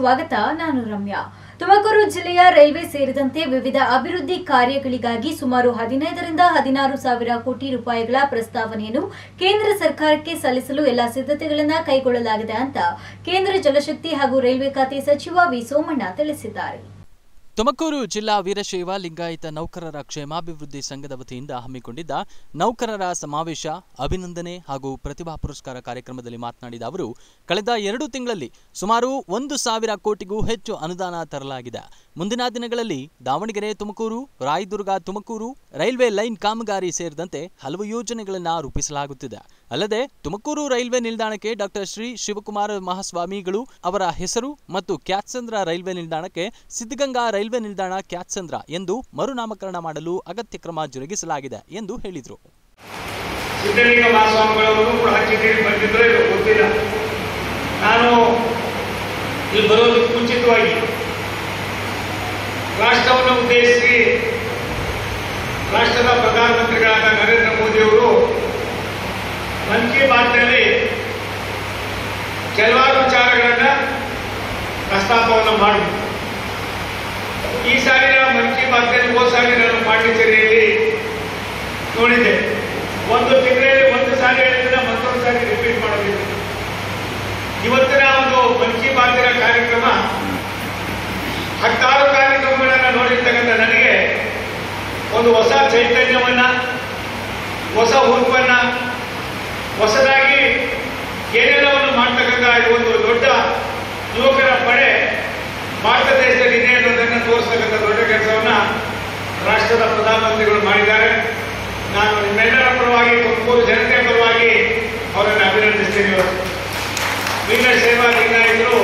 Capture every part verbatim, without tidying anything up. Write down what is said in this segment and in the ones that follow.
ಸ್ವಾಗತ. ನಾನು ರಮ್ಯಾ. ತುಮಕೂರು ಜಿಲ್ಲೆಯ ರೈಲ್ವೆ ಸೇರಿದಂತೆ ವಿವಿಧ ಅಭಿವೃದ್ಧಿ ಕಾರ್ಯಗಳಿಗಾಗಿ ಸುಮಾರು ಹದಿನೈದರಿಂದ ಹದಿನಾರು ಸಾವಿರ ಕೋಟಿ ರೂಪಾಯಿಗಳ ಪ್ರಸ್ತಾವನೆಯನ್ನು ಕೇಂದ್ರ ಸರ್ಕಾರಕ್ಕೆ ಸಲ್ಲಿಸಲು ಎಲ್ಲ ಸಿದ್ಧತೆಗಳನ್ನು ಕೈಗೊಳ್ಳಲಾಗಿದೆ ಅಂತ ಕೇಂದ್ರ ಜಲಶಕ್ತಿ ಹಾಗೂ ರೈಲ್ವೆ ಖಾತೆ ಸಚಿವ ವಿ ಸೋಮಣ್ಣ ತಿಳಿಸಿದ್ದಾರೆ. ತುಮಕೂರು ಜಿಲ್ಲಾ ವೀರಶೈವ ಲಿಂಗಾಯತ ನೌಕರರ ಕ್ಷೇಮಾಭಿವೃದ್ಧಿ ಸಂಘದ ವತಿಯಿಂದ ಹಮ್ಮಿಕೊಂಡಿದ್ದ ನೌಕರರ ಸಮಾವೇಶ, ಅಭಿನಂದನೆ ಹಾಗೂ ಪ್ರತಿಭಾ ಪುರಸ್ಕಾರ ಕಾರ್ಯಕ್ರಮದಲ್ಲಿ ಮಾತನಾಡಿದ ಅವರು, ಕಳೆದ ಎರಡು ತಿಂಗಳಲ್ಲಿ ಸುಮಾರು ಒಂದು ಸಾವಿರ ಕೋಟಿಗೂ ಹೆಚ್ಚು ಅನುದಾನ ತರಲಾಗಿದೆ. ಮುಂದಿನ ದಿನಗಳಲ್ಲಿ ದಾವಣಗೆರೆ ತುಮಕೂರು, ರಾಯದುರ್ಗ ತುಮಕೂರು ರೈಲ್ವೆ ಲೈನ್ ಕಾಮಗಾರಿ ಸೇರಿದಂತೆ ಹಲವು ಯೋಜನೆಗಳನ್ನು ರೂಪಿಸಲಾಗುತ್ತಿದೆ. ಅಲ್ಲದೆ ತುಮಕೂರು ರೈಲ್ವೆ ನಿಲ್ದಾಣಕ್ಕೆ ಡಾಕ್ಟರ್ ಶ್ರೀ ಶಿವಕುಮಾರ ಮಹಾಸ್ವಾಮಿಗಳು ಅವರ ಹೆಸರು ಮತ್ತು ಕ್ಯಾತ್ಸಂದ್ರ ರೈಲ್ವೆ ನಿಲ್ದಾಣಕ್ಕೆ ಸಿದ್ಧಗಂಗಾ ರೈಲ್ವೆ ನಿಲ್ದಾಣ ಕ್ಯಾತ್ಸಂದ್ರ ಎಂದು ಮರುನಾಮಕರಣ ಮಾಡಲು ಅಗತ್ಯ ಕ್ರಮ ಜರುಗಿಸಲಾಗಿದೆ ಎಂದು ಹೇಳಿದರು. ಸಿದ್ಧಲಿಂಗ ಮಹಾಸ್ವಾಮಿಗಳವರು ಕೂಡ ಹಂಚಿಕೆಗೆ ಬಂದಿದ್ದರೆ ಗೊತ್ತಿಲ್ಲ. ನಾನು ಇಲ್ಲಿ ಬರೋದಕ್ಕೆ ಮುಂಚಿತವಾಗಿ ರಾಷ್ಟ್ರವನ್ನು ಉದ್ದೇಶಿಸಿ ರಾಷ್ಟ್ರದ ಪ್ರಧಾನಮಂತ್ರಿಗಳಾದ ನರೇಂದ್ರ ಮೋದಿಯವರು ಮನ್ ಕಿ ಬಾತ್ನಲ್ಲಿ ಕೆಲವಾರು ವಿಚಾರಗಳನ್ನು ಪ್ರಸ್ತಾಪವನ್ನು ಮಾಡಿದರು. ಈ ಸಾಲಿನ ಮನ್ ಕಿ ಬಾತ್ನಲ್ಲಿ ಹೋದ ಸಾಲಿ ನಾನು ಪಾಂಡಿಚೇರಿಯಲ್ಲಿ ನೋಡಿದ್ದೆ. ಒಂದು ತಿಂಗಳಲ್ಲಿ ಒಂದು ಸಾರಿ ಹೇಳಿದ್ರೆ ಮತ್ತೊಂದು ಸಾರಿ ರಿಪೀಟ್ ಮಾಡೋದಿಲ್ಲ. ಇವತ್ತಿನ ಒಂದು ಮನ್ ಕಿ ಬಾತಿನ ಕಾರ್ಯಕ್ರಮ ಹತ್ತಾರು ಕಾರ್ಯಕ್ರಮಗಳನ್ನು ನೋಡಿರ್ತಕ್ಕಂಥ ನನಗೆ ಒಂದು ಹೊಸ ಚೈತನ್ಯವನ್ನ, ಹೊಸ ಹುರುಪನ್ನ, ಹೊಸದಾಗಿ ಏನೆಲ್ಲವನ್ನು ಮಾಡ್ತಕ್ಕಂಥ ಒಂದು ದೊಡ್ಡ ಯುವಕರ ಪಡೆ ಭಾರತ ದೇಶದಲ್ಲಿ ಇದೆ ಅನ್ನೋದನ್ನು ತೋರಿಸ್ತಕ್ಕಂಥ ದೊಡ್ಡ ಕೆಲಸವನ್ನ ರಾಷ್ಟ್ರದ ಪ್ರಧಾನಮಂತ್ರಿಗಳು ಮಾಡಿದ್ದಾರೆ. ನಾನು ನಿಮ್ಮೆಲ್ಲರ ಪರವಾಗಿ, ತುಮಕೂರು ಜನತೆಯ ಪರವಾಗಿ ಅವರನ್ನು ಅಭಿನಂದಿಸ್ತೇನೆ. ವೀರಶೈವ ಲಿಂಗಾಯತರು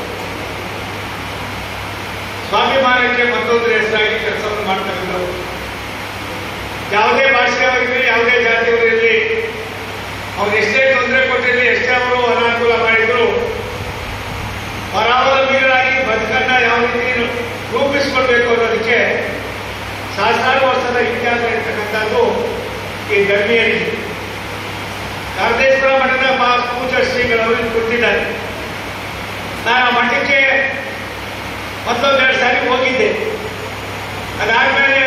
ಸ್ವಾಭಿಮಾನಕ್ಕೆ ಮತ್ತೊಂದು ಹೆಸರಾಗಿ ಕೆಲಸವನ್ನು ಮಾಡ್ತಕ್ಕಂಥವ್ರು. ಯಾವುದೇ ಭಾಷೆಯವರಿರಲಿ, ಯಾವುದೇ ಜಾತಿಯವರಿರಲಿ, ಅವ್ರು ಎಷ್ಟೇ ತೊಂದರೆ ಕೊಟ್ಟಿರಲಿ, ಎಷ್ಟೇ ಅವರು ಅನಾನುಕೂಲ ಮಾಡಿದ್ರು, ಪರಾವಲಂಬಿಗಳಾಗಿ ಬದುಕನ್ನ ಯಾವ ರೀತಿ ರೂಪಿಸಿಕೊಳ್ಬೇಕು ಅನ್ನೋದಕ್ಕೆ ಸಹಸ್ರಾರು ವರ್ಷದ ಇತಿಹಾಸ ಇರ್ತಕ್ಕಂಥದ್ದು ಈ ಧರ್ಮೀಯರಿಗೆ. ಕಾರದೇಶ್ವರ ಮಠದ ಪೂಜ್ಯ ಶ್ರೀಗಳವರು ಕೊಟ್ಟಿದ್ದಾರೆ. ನಾನು ಮಠಕ್ಕೆ ಮತ್ತೊಂದೆರಡು ಸಾರಿ ಹೋಗಿದ್ದೆ. ಅದಾದ್ಮೇಲೆ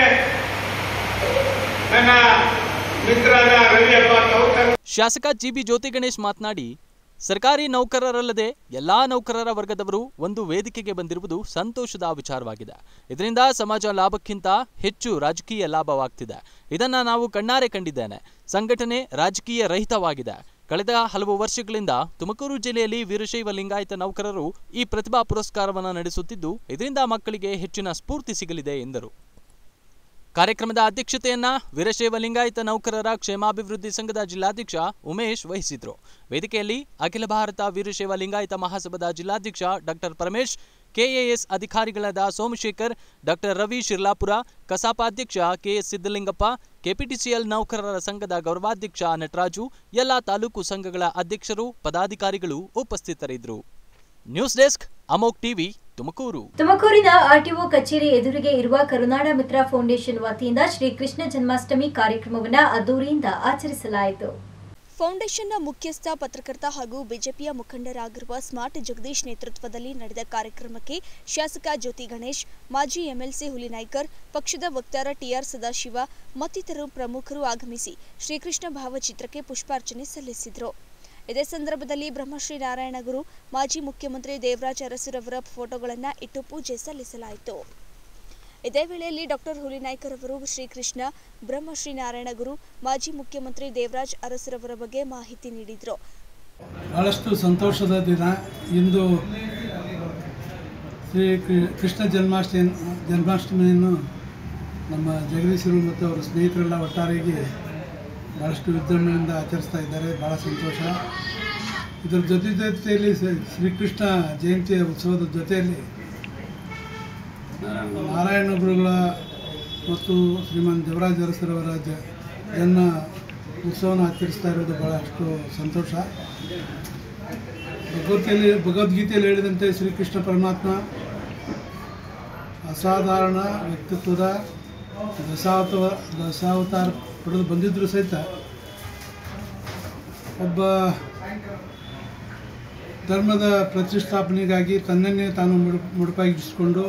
ನನ್ನ ಮಿತ್ರರಾದ ರವಿ ಹಬ್ಬ ಶಾಸಕ ಜಿ ಬಿ ಜ್ಯೋತಿ ಗಣೇಶ್ ಮಾತನಾಡಿ, ಸರ್ಕಾರಿ ನೌಕರರಲ್ಲದೆ ಎಲ್ಲಾ ನೌಕರರ ವರ್ಗದವರು ಒಂದು ವೇದಿಕೆಗೆ ಬಂದಿರುವುದು ಸಂತೋಷದ ವಿಚಾರವಾಗಿದೆ. ಇದರಿಂದ ಸಮಾಜ ಲಾಭಕ್ಕಿಂತ ಹೆಚ್ಚು ರಾಜಕೀಯ ಲಾಭವಾಗ್ತಿದೆ. ಇದನ್ನ ನಾವು ಕಣ್ಣಾರೆ ಕಂಡಿದ್ದೇನೆ. ಸಂಘಟನೆ ರಾಜಕೀಯ ರಹಿತವಾಗಿದೆ. ಕಳೆದ ಹಲವು ವರ್ಷಗಳಿಂದ ತುಮಕೂರು ಜಿಲ್ಲೆಯಲ್ಲಿ ವೀರಶೈವ ಲಿಂಗಾಯತ ನೌಕರರು ಈ ಪ್ರತಿಭಾ ಪುರಸ್ಕಾರವನ್ನು ನಡೆಸುತ್ತಿದ್ದು, ಇದರಿಂದ ಮಕ್ಕಳಿಗೆ ಹೆಚ್ಚಿನ ಸ್ಫೂರ್ತಿ ಸಿಗಲಿದೆ ಎಂದರು. ಕಾರ್ಯಕ್ರಮದ ಅಧ್ಯಕ್ಷತೆಯನ್ನ ವೀರಶೈವ ಲಿಂಗಾಯತ ನೌಕರರ ಕ್ಷೇಮಾಭಿವೃದ್ಧಿ ಸಂಘದ ಜಿಲ್ಲಾಧ್ಯಕ್ಷ ಉಮೇಶ್ ವಹಿಸಿದ್ರು. ವೇದಿಕೆಯಲ್ಲಿ ಅಖಿಲ ಭಾರತ ವೀರಶೈವ ಲಿಂಗಾಯತ ಮಹಾಸಭಾದ ಜಿಲ್ಲಾಧ್ಯಕ್ಷ ಡಾಕ್ಟರ್ ಪರಮೇಶ್, ಕೆಎಎಸ್ ಅಧಿಕಾರಿಗಳಾದ ಸೋಮಶೇಖರ್, ಡಾಕ್ಟರ್ ರವಿ ಶಿರ್ಲಾಪುರ, ಕಸಾಪ ಅಧ್ಯಕ್ಷ ಕೆಎಸ್ ಸಿದ್ದಲಿಂಗಪ್ಪ, ಕೆಪಿಟಿಸಿಎಲ್ ನೌಕರರ ಸಂಘದ ಗೌರವಾಧ್ಯಕ್ಷ ನಟರಾಜು, ಎಲ್ಲ ತಾಲೂಕು ಸಂಘಗಳ ಅಧ್ಯಕ್ಷರು, ಪದಾಧಿಕಾರಿಗಳು ಉಪಸ್ಥಿತರಿದ್ದರು. News desk, Amok TV, Tumakuru. ತುಮಕೂರಿನ ಆರ್ಟಿಒ ಕಚೇರಿ ಎದುರಿಗೆ ಇರುವ ಕರುನಾಡ ಮಿತ್ರ ಫೌಂಡೇಶನ್ ವತಿಯಿಂದ ಶ್ರೀ ಕೃಷ್ಣ ಜನ್ಮಾಷ್ಟಮಿ ಕಾರ್ಯಕ್ರಮವನ್ನು ಅದ್ದೂರಿಯಿಂದ ಆಚರಿಸಲಾಯಿತು. ಫೌಂಡೇಶನ್ನ ಮುಖ್ಯಸ್ಥ, ಪತ್ರಕರ್ತ ಹಾಗೂ ಬಿಜೆಪಿಯ ಮುಖಂಡರಾಗಿರುವ ಸ್ಮಾರ್ಟ್ ಜಗದೀಶ್ ನೇತೃತ್ವದಲ್ಲಿ ನಡೆದ ಕಾರ್ಯಕ್ರಮಕ್ಕೆ ಶಾಸಕ ಜ್ಯೋತಿ ಗಣೇಶ್, ಮಾಜಿ ಎಂಎಲ್ಸಿ ಹುಲಿನಾಯ್ಕರ್, ಪಕ್ಷದ ವಕ್ತಾರ ಟಿಆರ್ ಸದಾಶಿವ ಮತ್ತಿತರರು ಪ್ರಮುಖರು ಆಗಮಿಸಿ ಶ್ರೀಕೃಷ್ಣ ಭಾವಚಿತ್ರಕ್ಕೆ ಪುಷ್ಪಾರ್ಚನೆ ಸಲ್ಲಿಸಿದರು. ಇದೇ ಸಂದರ್ಭದಲ್ಲಿ ಬ್ರಹ್ಮಶ್ರೀ ನಾರಾಯಣ ಗುರು, ಮಾಜಿ ಮುಖ್ಯಮಂತ್ರಿ ದೇವರಾಜ ಅರಸುರವರ ಫೋಟೋಗಳನ್ನು ಇಟ್ಟು ಪೂಜೆ ಸಲ್ಲಿಸಲಾಯಿತು. ಇದೇ ವೇಳೆಯಲ್ಲಿ ಡಾಕ್ಟರ್ ಹುಲಿನಾಯ್ಕರ್ ಅವರು ಶ್ರೀಕೃಷ್ಣ, ಬ್ರಹ್ಮಶ್ರೀ ನಾರಾಯಣ ಗುರು, ಮಾಜಿ ಮುಖ್ಯಮಂತ್ರಿ ದೇವರಾಜ್ ಅರಸುರವರ ಬಗ್ಗೆ ಮಾಹಿತಿ ನೀಡಿದರು. ಬಹಳಷ್ಟು ಸಂತೋಷದ ದಿನ ಇಂದು. ಶ್ರೀ ಕೃಷ್ಣ ಜನ್ಮಾಷ್ಟಮಿ ಜನ್ಮಾಷ್ಟಮಿಯನ್ನು ನಮ್ಮ ಜಗದೀಶರು ಮತ್ತು ಅವರ ಸ್ನೇಹಿತರೆಲ್ಲ ಒಟ್ಟಾರೆಯಾಗಿ ಭಾಳಷ್ಟು ವಿಜೃಂಭಣೆಯಿಂದ ಆಚರಿಸ್ತಾ ಇದ್ದಾರೆ. ಭಾಳ ಸಂತೋಷ. ಇದರ ಜೊತೆ ಜೊತೆಯಲ್ಲಿ ಶ್ರೀಕೃಷ್ಣ ಜಯಂತಿಯ ಉತ್ಸವದ ಜೊತೆಯಲ್ಲಿ ನಾರಾಯಣ ಗುರುಗಳ ಮತ್ತು ಶ್ರೀಮಾನ್ ದೇವರಾಜ ಅರಸರವರ ಜನ್ಮ ಉತ್ಸವವನ್ನು ಆಚರಿಸ್ತಾ ಇರೋದು ಭಾಳಷ್ಟು ಸಂತೋಷ. ಭಗವದ್ಗೀತೆಯಲ್ಲಿ ಭಗವದ್ಗೀತೆಯಲ್ಲಿ ಹೇಳಿದಂತೆ ಶ್ರೀಕೃಷ್ಣ ಪರಮಾತ್ಮ ಅಸಾಧಾರಣ ವ್ಯಕ್ತಿತ್ವದ ದಶಾವತಾರ ದಶಾವತಾರ ಪಡೆದು ಬಂದಿದ್ದರೂ ಸಹಿತ ಒಬ್ಬ ಧರ್ಮದ ಪ್ರತಿಷ್ಠಾಪನೆಗಾಗಿ ತನ್ನನ್ನೇ ತಾನು ಮುಡು ಮುಡುಪಾಗಿಸಿಕೊಂಡು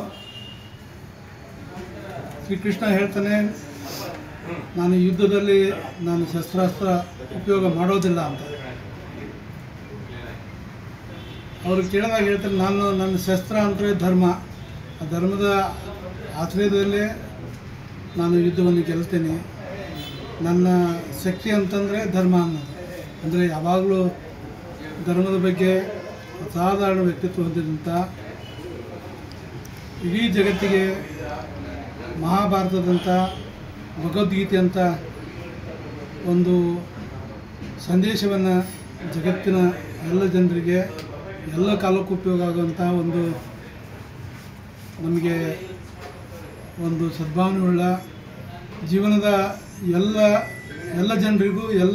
ಶ್ರೀಕೃಷ್ಣ ಹೇಳ್ತಾನೆ, ನಾನು ಯುದ್ಧದಲ್ಲಿ ನಾನು ಶಸ್ತ್ರಾಸ್ತ್ರ ಉಪಯೋಗ ಮಾಡೋದಿಲ್ಲ ಅಂತ. ಅವರು ಕೇಳಿದಾಗ ಹೇಳ್ತಾರೆ, ನಾನು ನನ್ನ ಶಸ್ತ್ರ ಅಂದರೆ ಧರ್ಮ, ಆ ಧರ್ಮದ ಆಶ್ರಯದಲ್ಲೇ ನಾನು ಯುದ್ಧವನ್ನು ಗೆಲ್ತೇನೆ. ನನ್ನ ಶಕ್ತಿ ಅಂತಂದರೆ ಧರ್ಮ ಅನ್ನೋದು. ಅಂದರೆ ಯಾವಾಗಲೂ ಧರ್ಮದ ಬಗ್ಗೆ ಅಸಾಧಾರಣ ವ್ಯಕ್ತಿತ್ವ ಹೊಂದಿದಂಥ, ಇಡೀ ಜಗತ್ತಿಗೆ ಮಹಾಭಾರತದಂಥ, ಭಗವದ್ಗೀತೆ ಅಂತ ಒಂದು ಸಂದೇಶವನ್ನು ಜಗತ್ತಿನ ಎಲ್ಲ ಜನರಿಗೆ ಎಲ್ಲ ಕಾಲಕ್ಕೂ ಉಪಯೋಗ ಆಗುವಂಥ ಒಂದು ನಮಗೆ ಒಂದು ಸದ್ಭಾವನೆಯುಳ್ಳ ಜೀವನದ ಎಲ್ಲ ಎಲ್ಲ ಜನರಿಗೂ ಎಲ್ಲ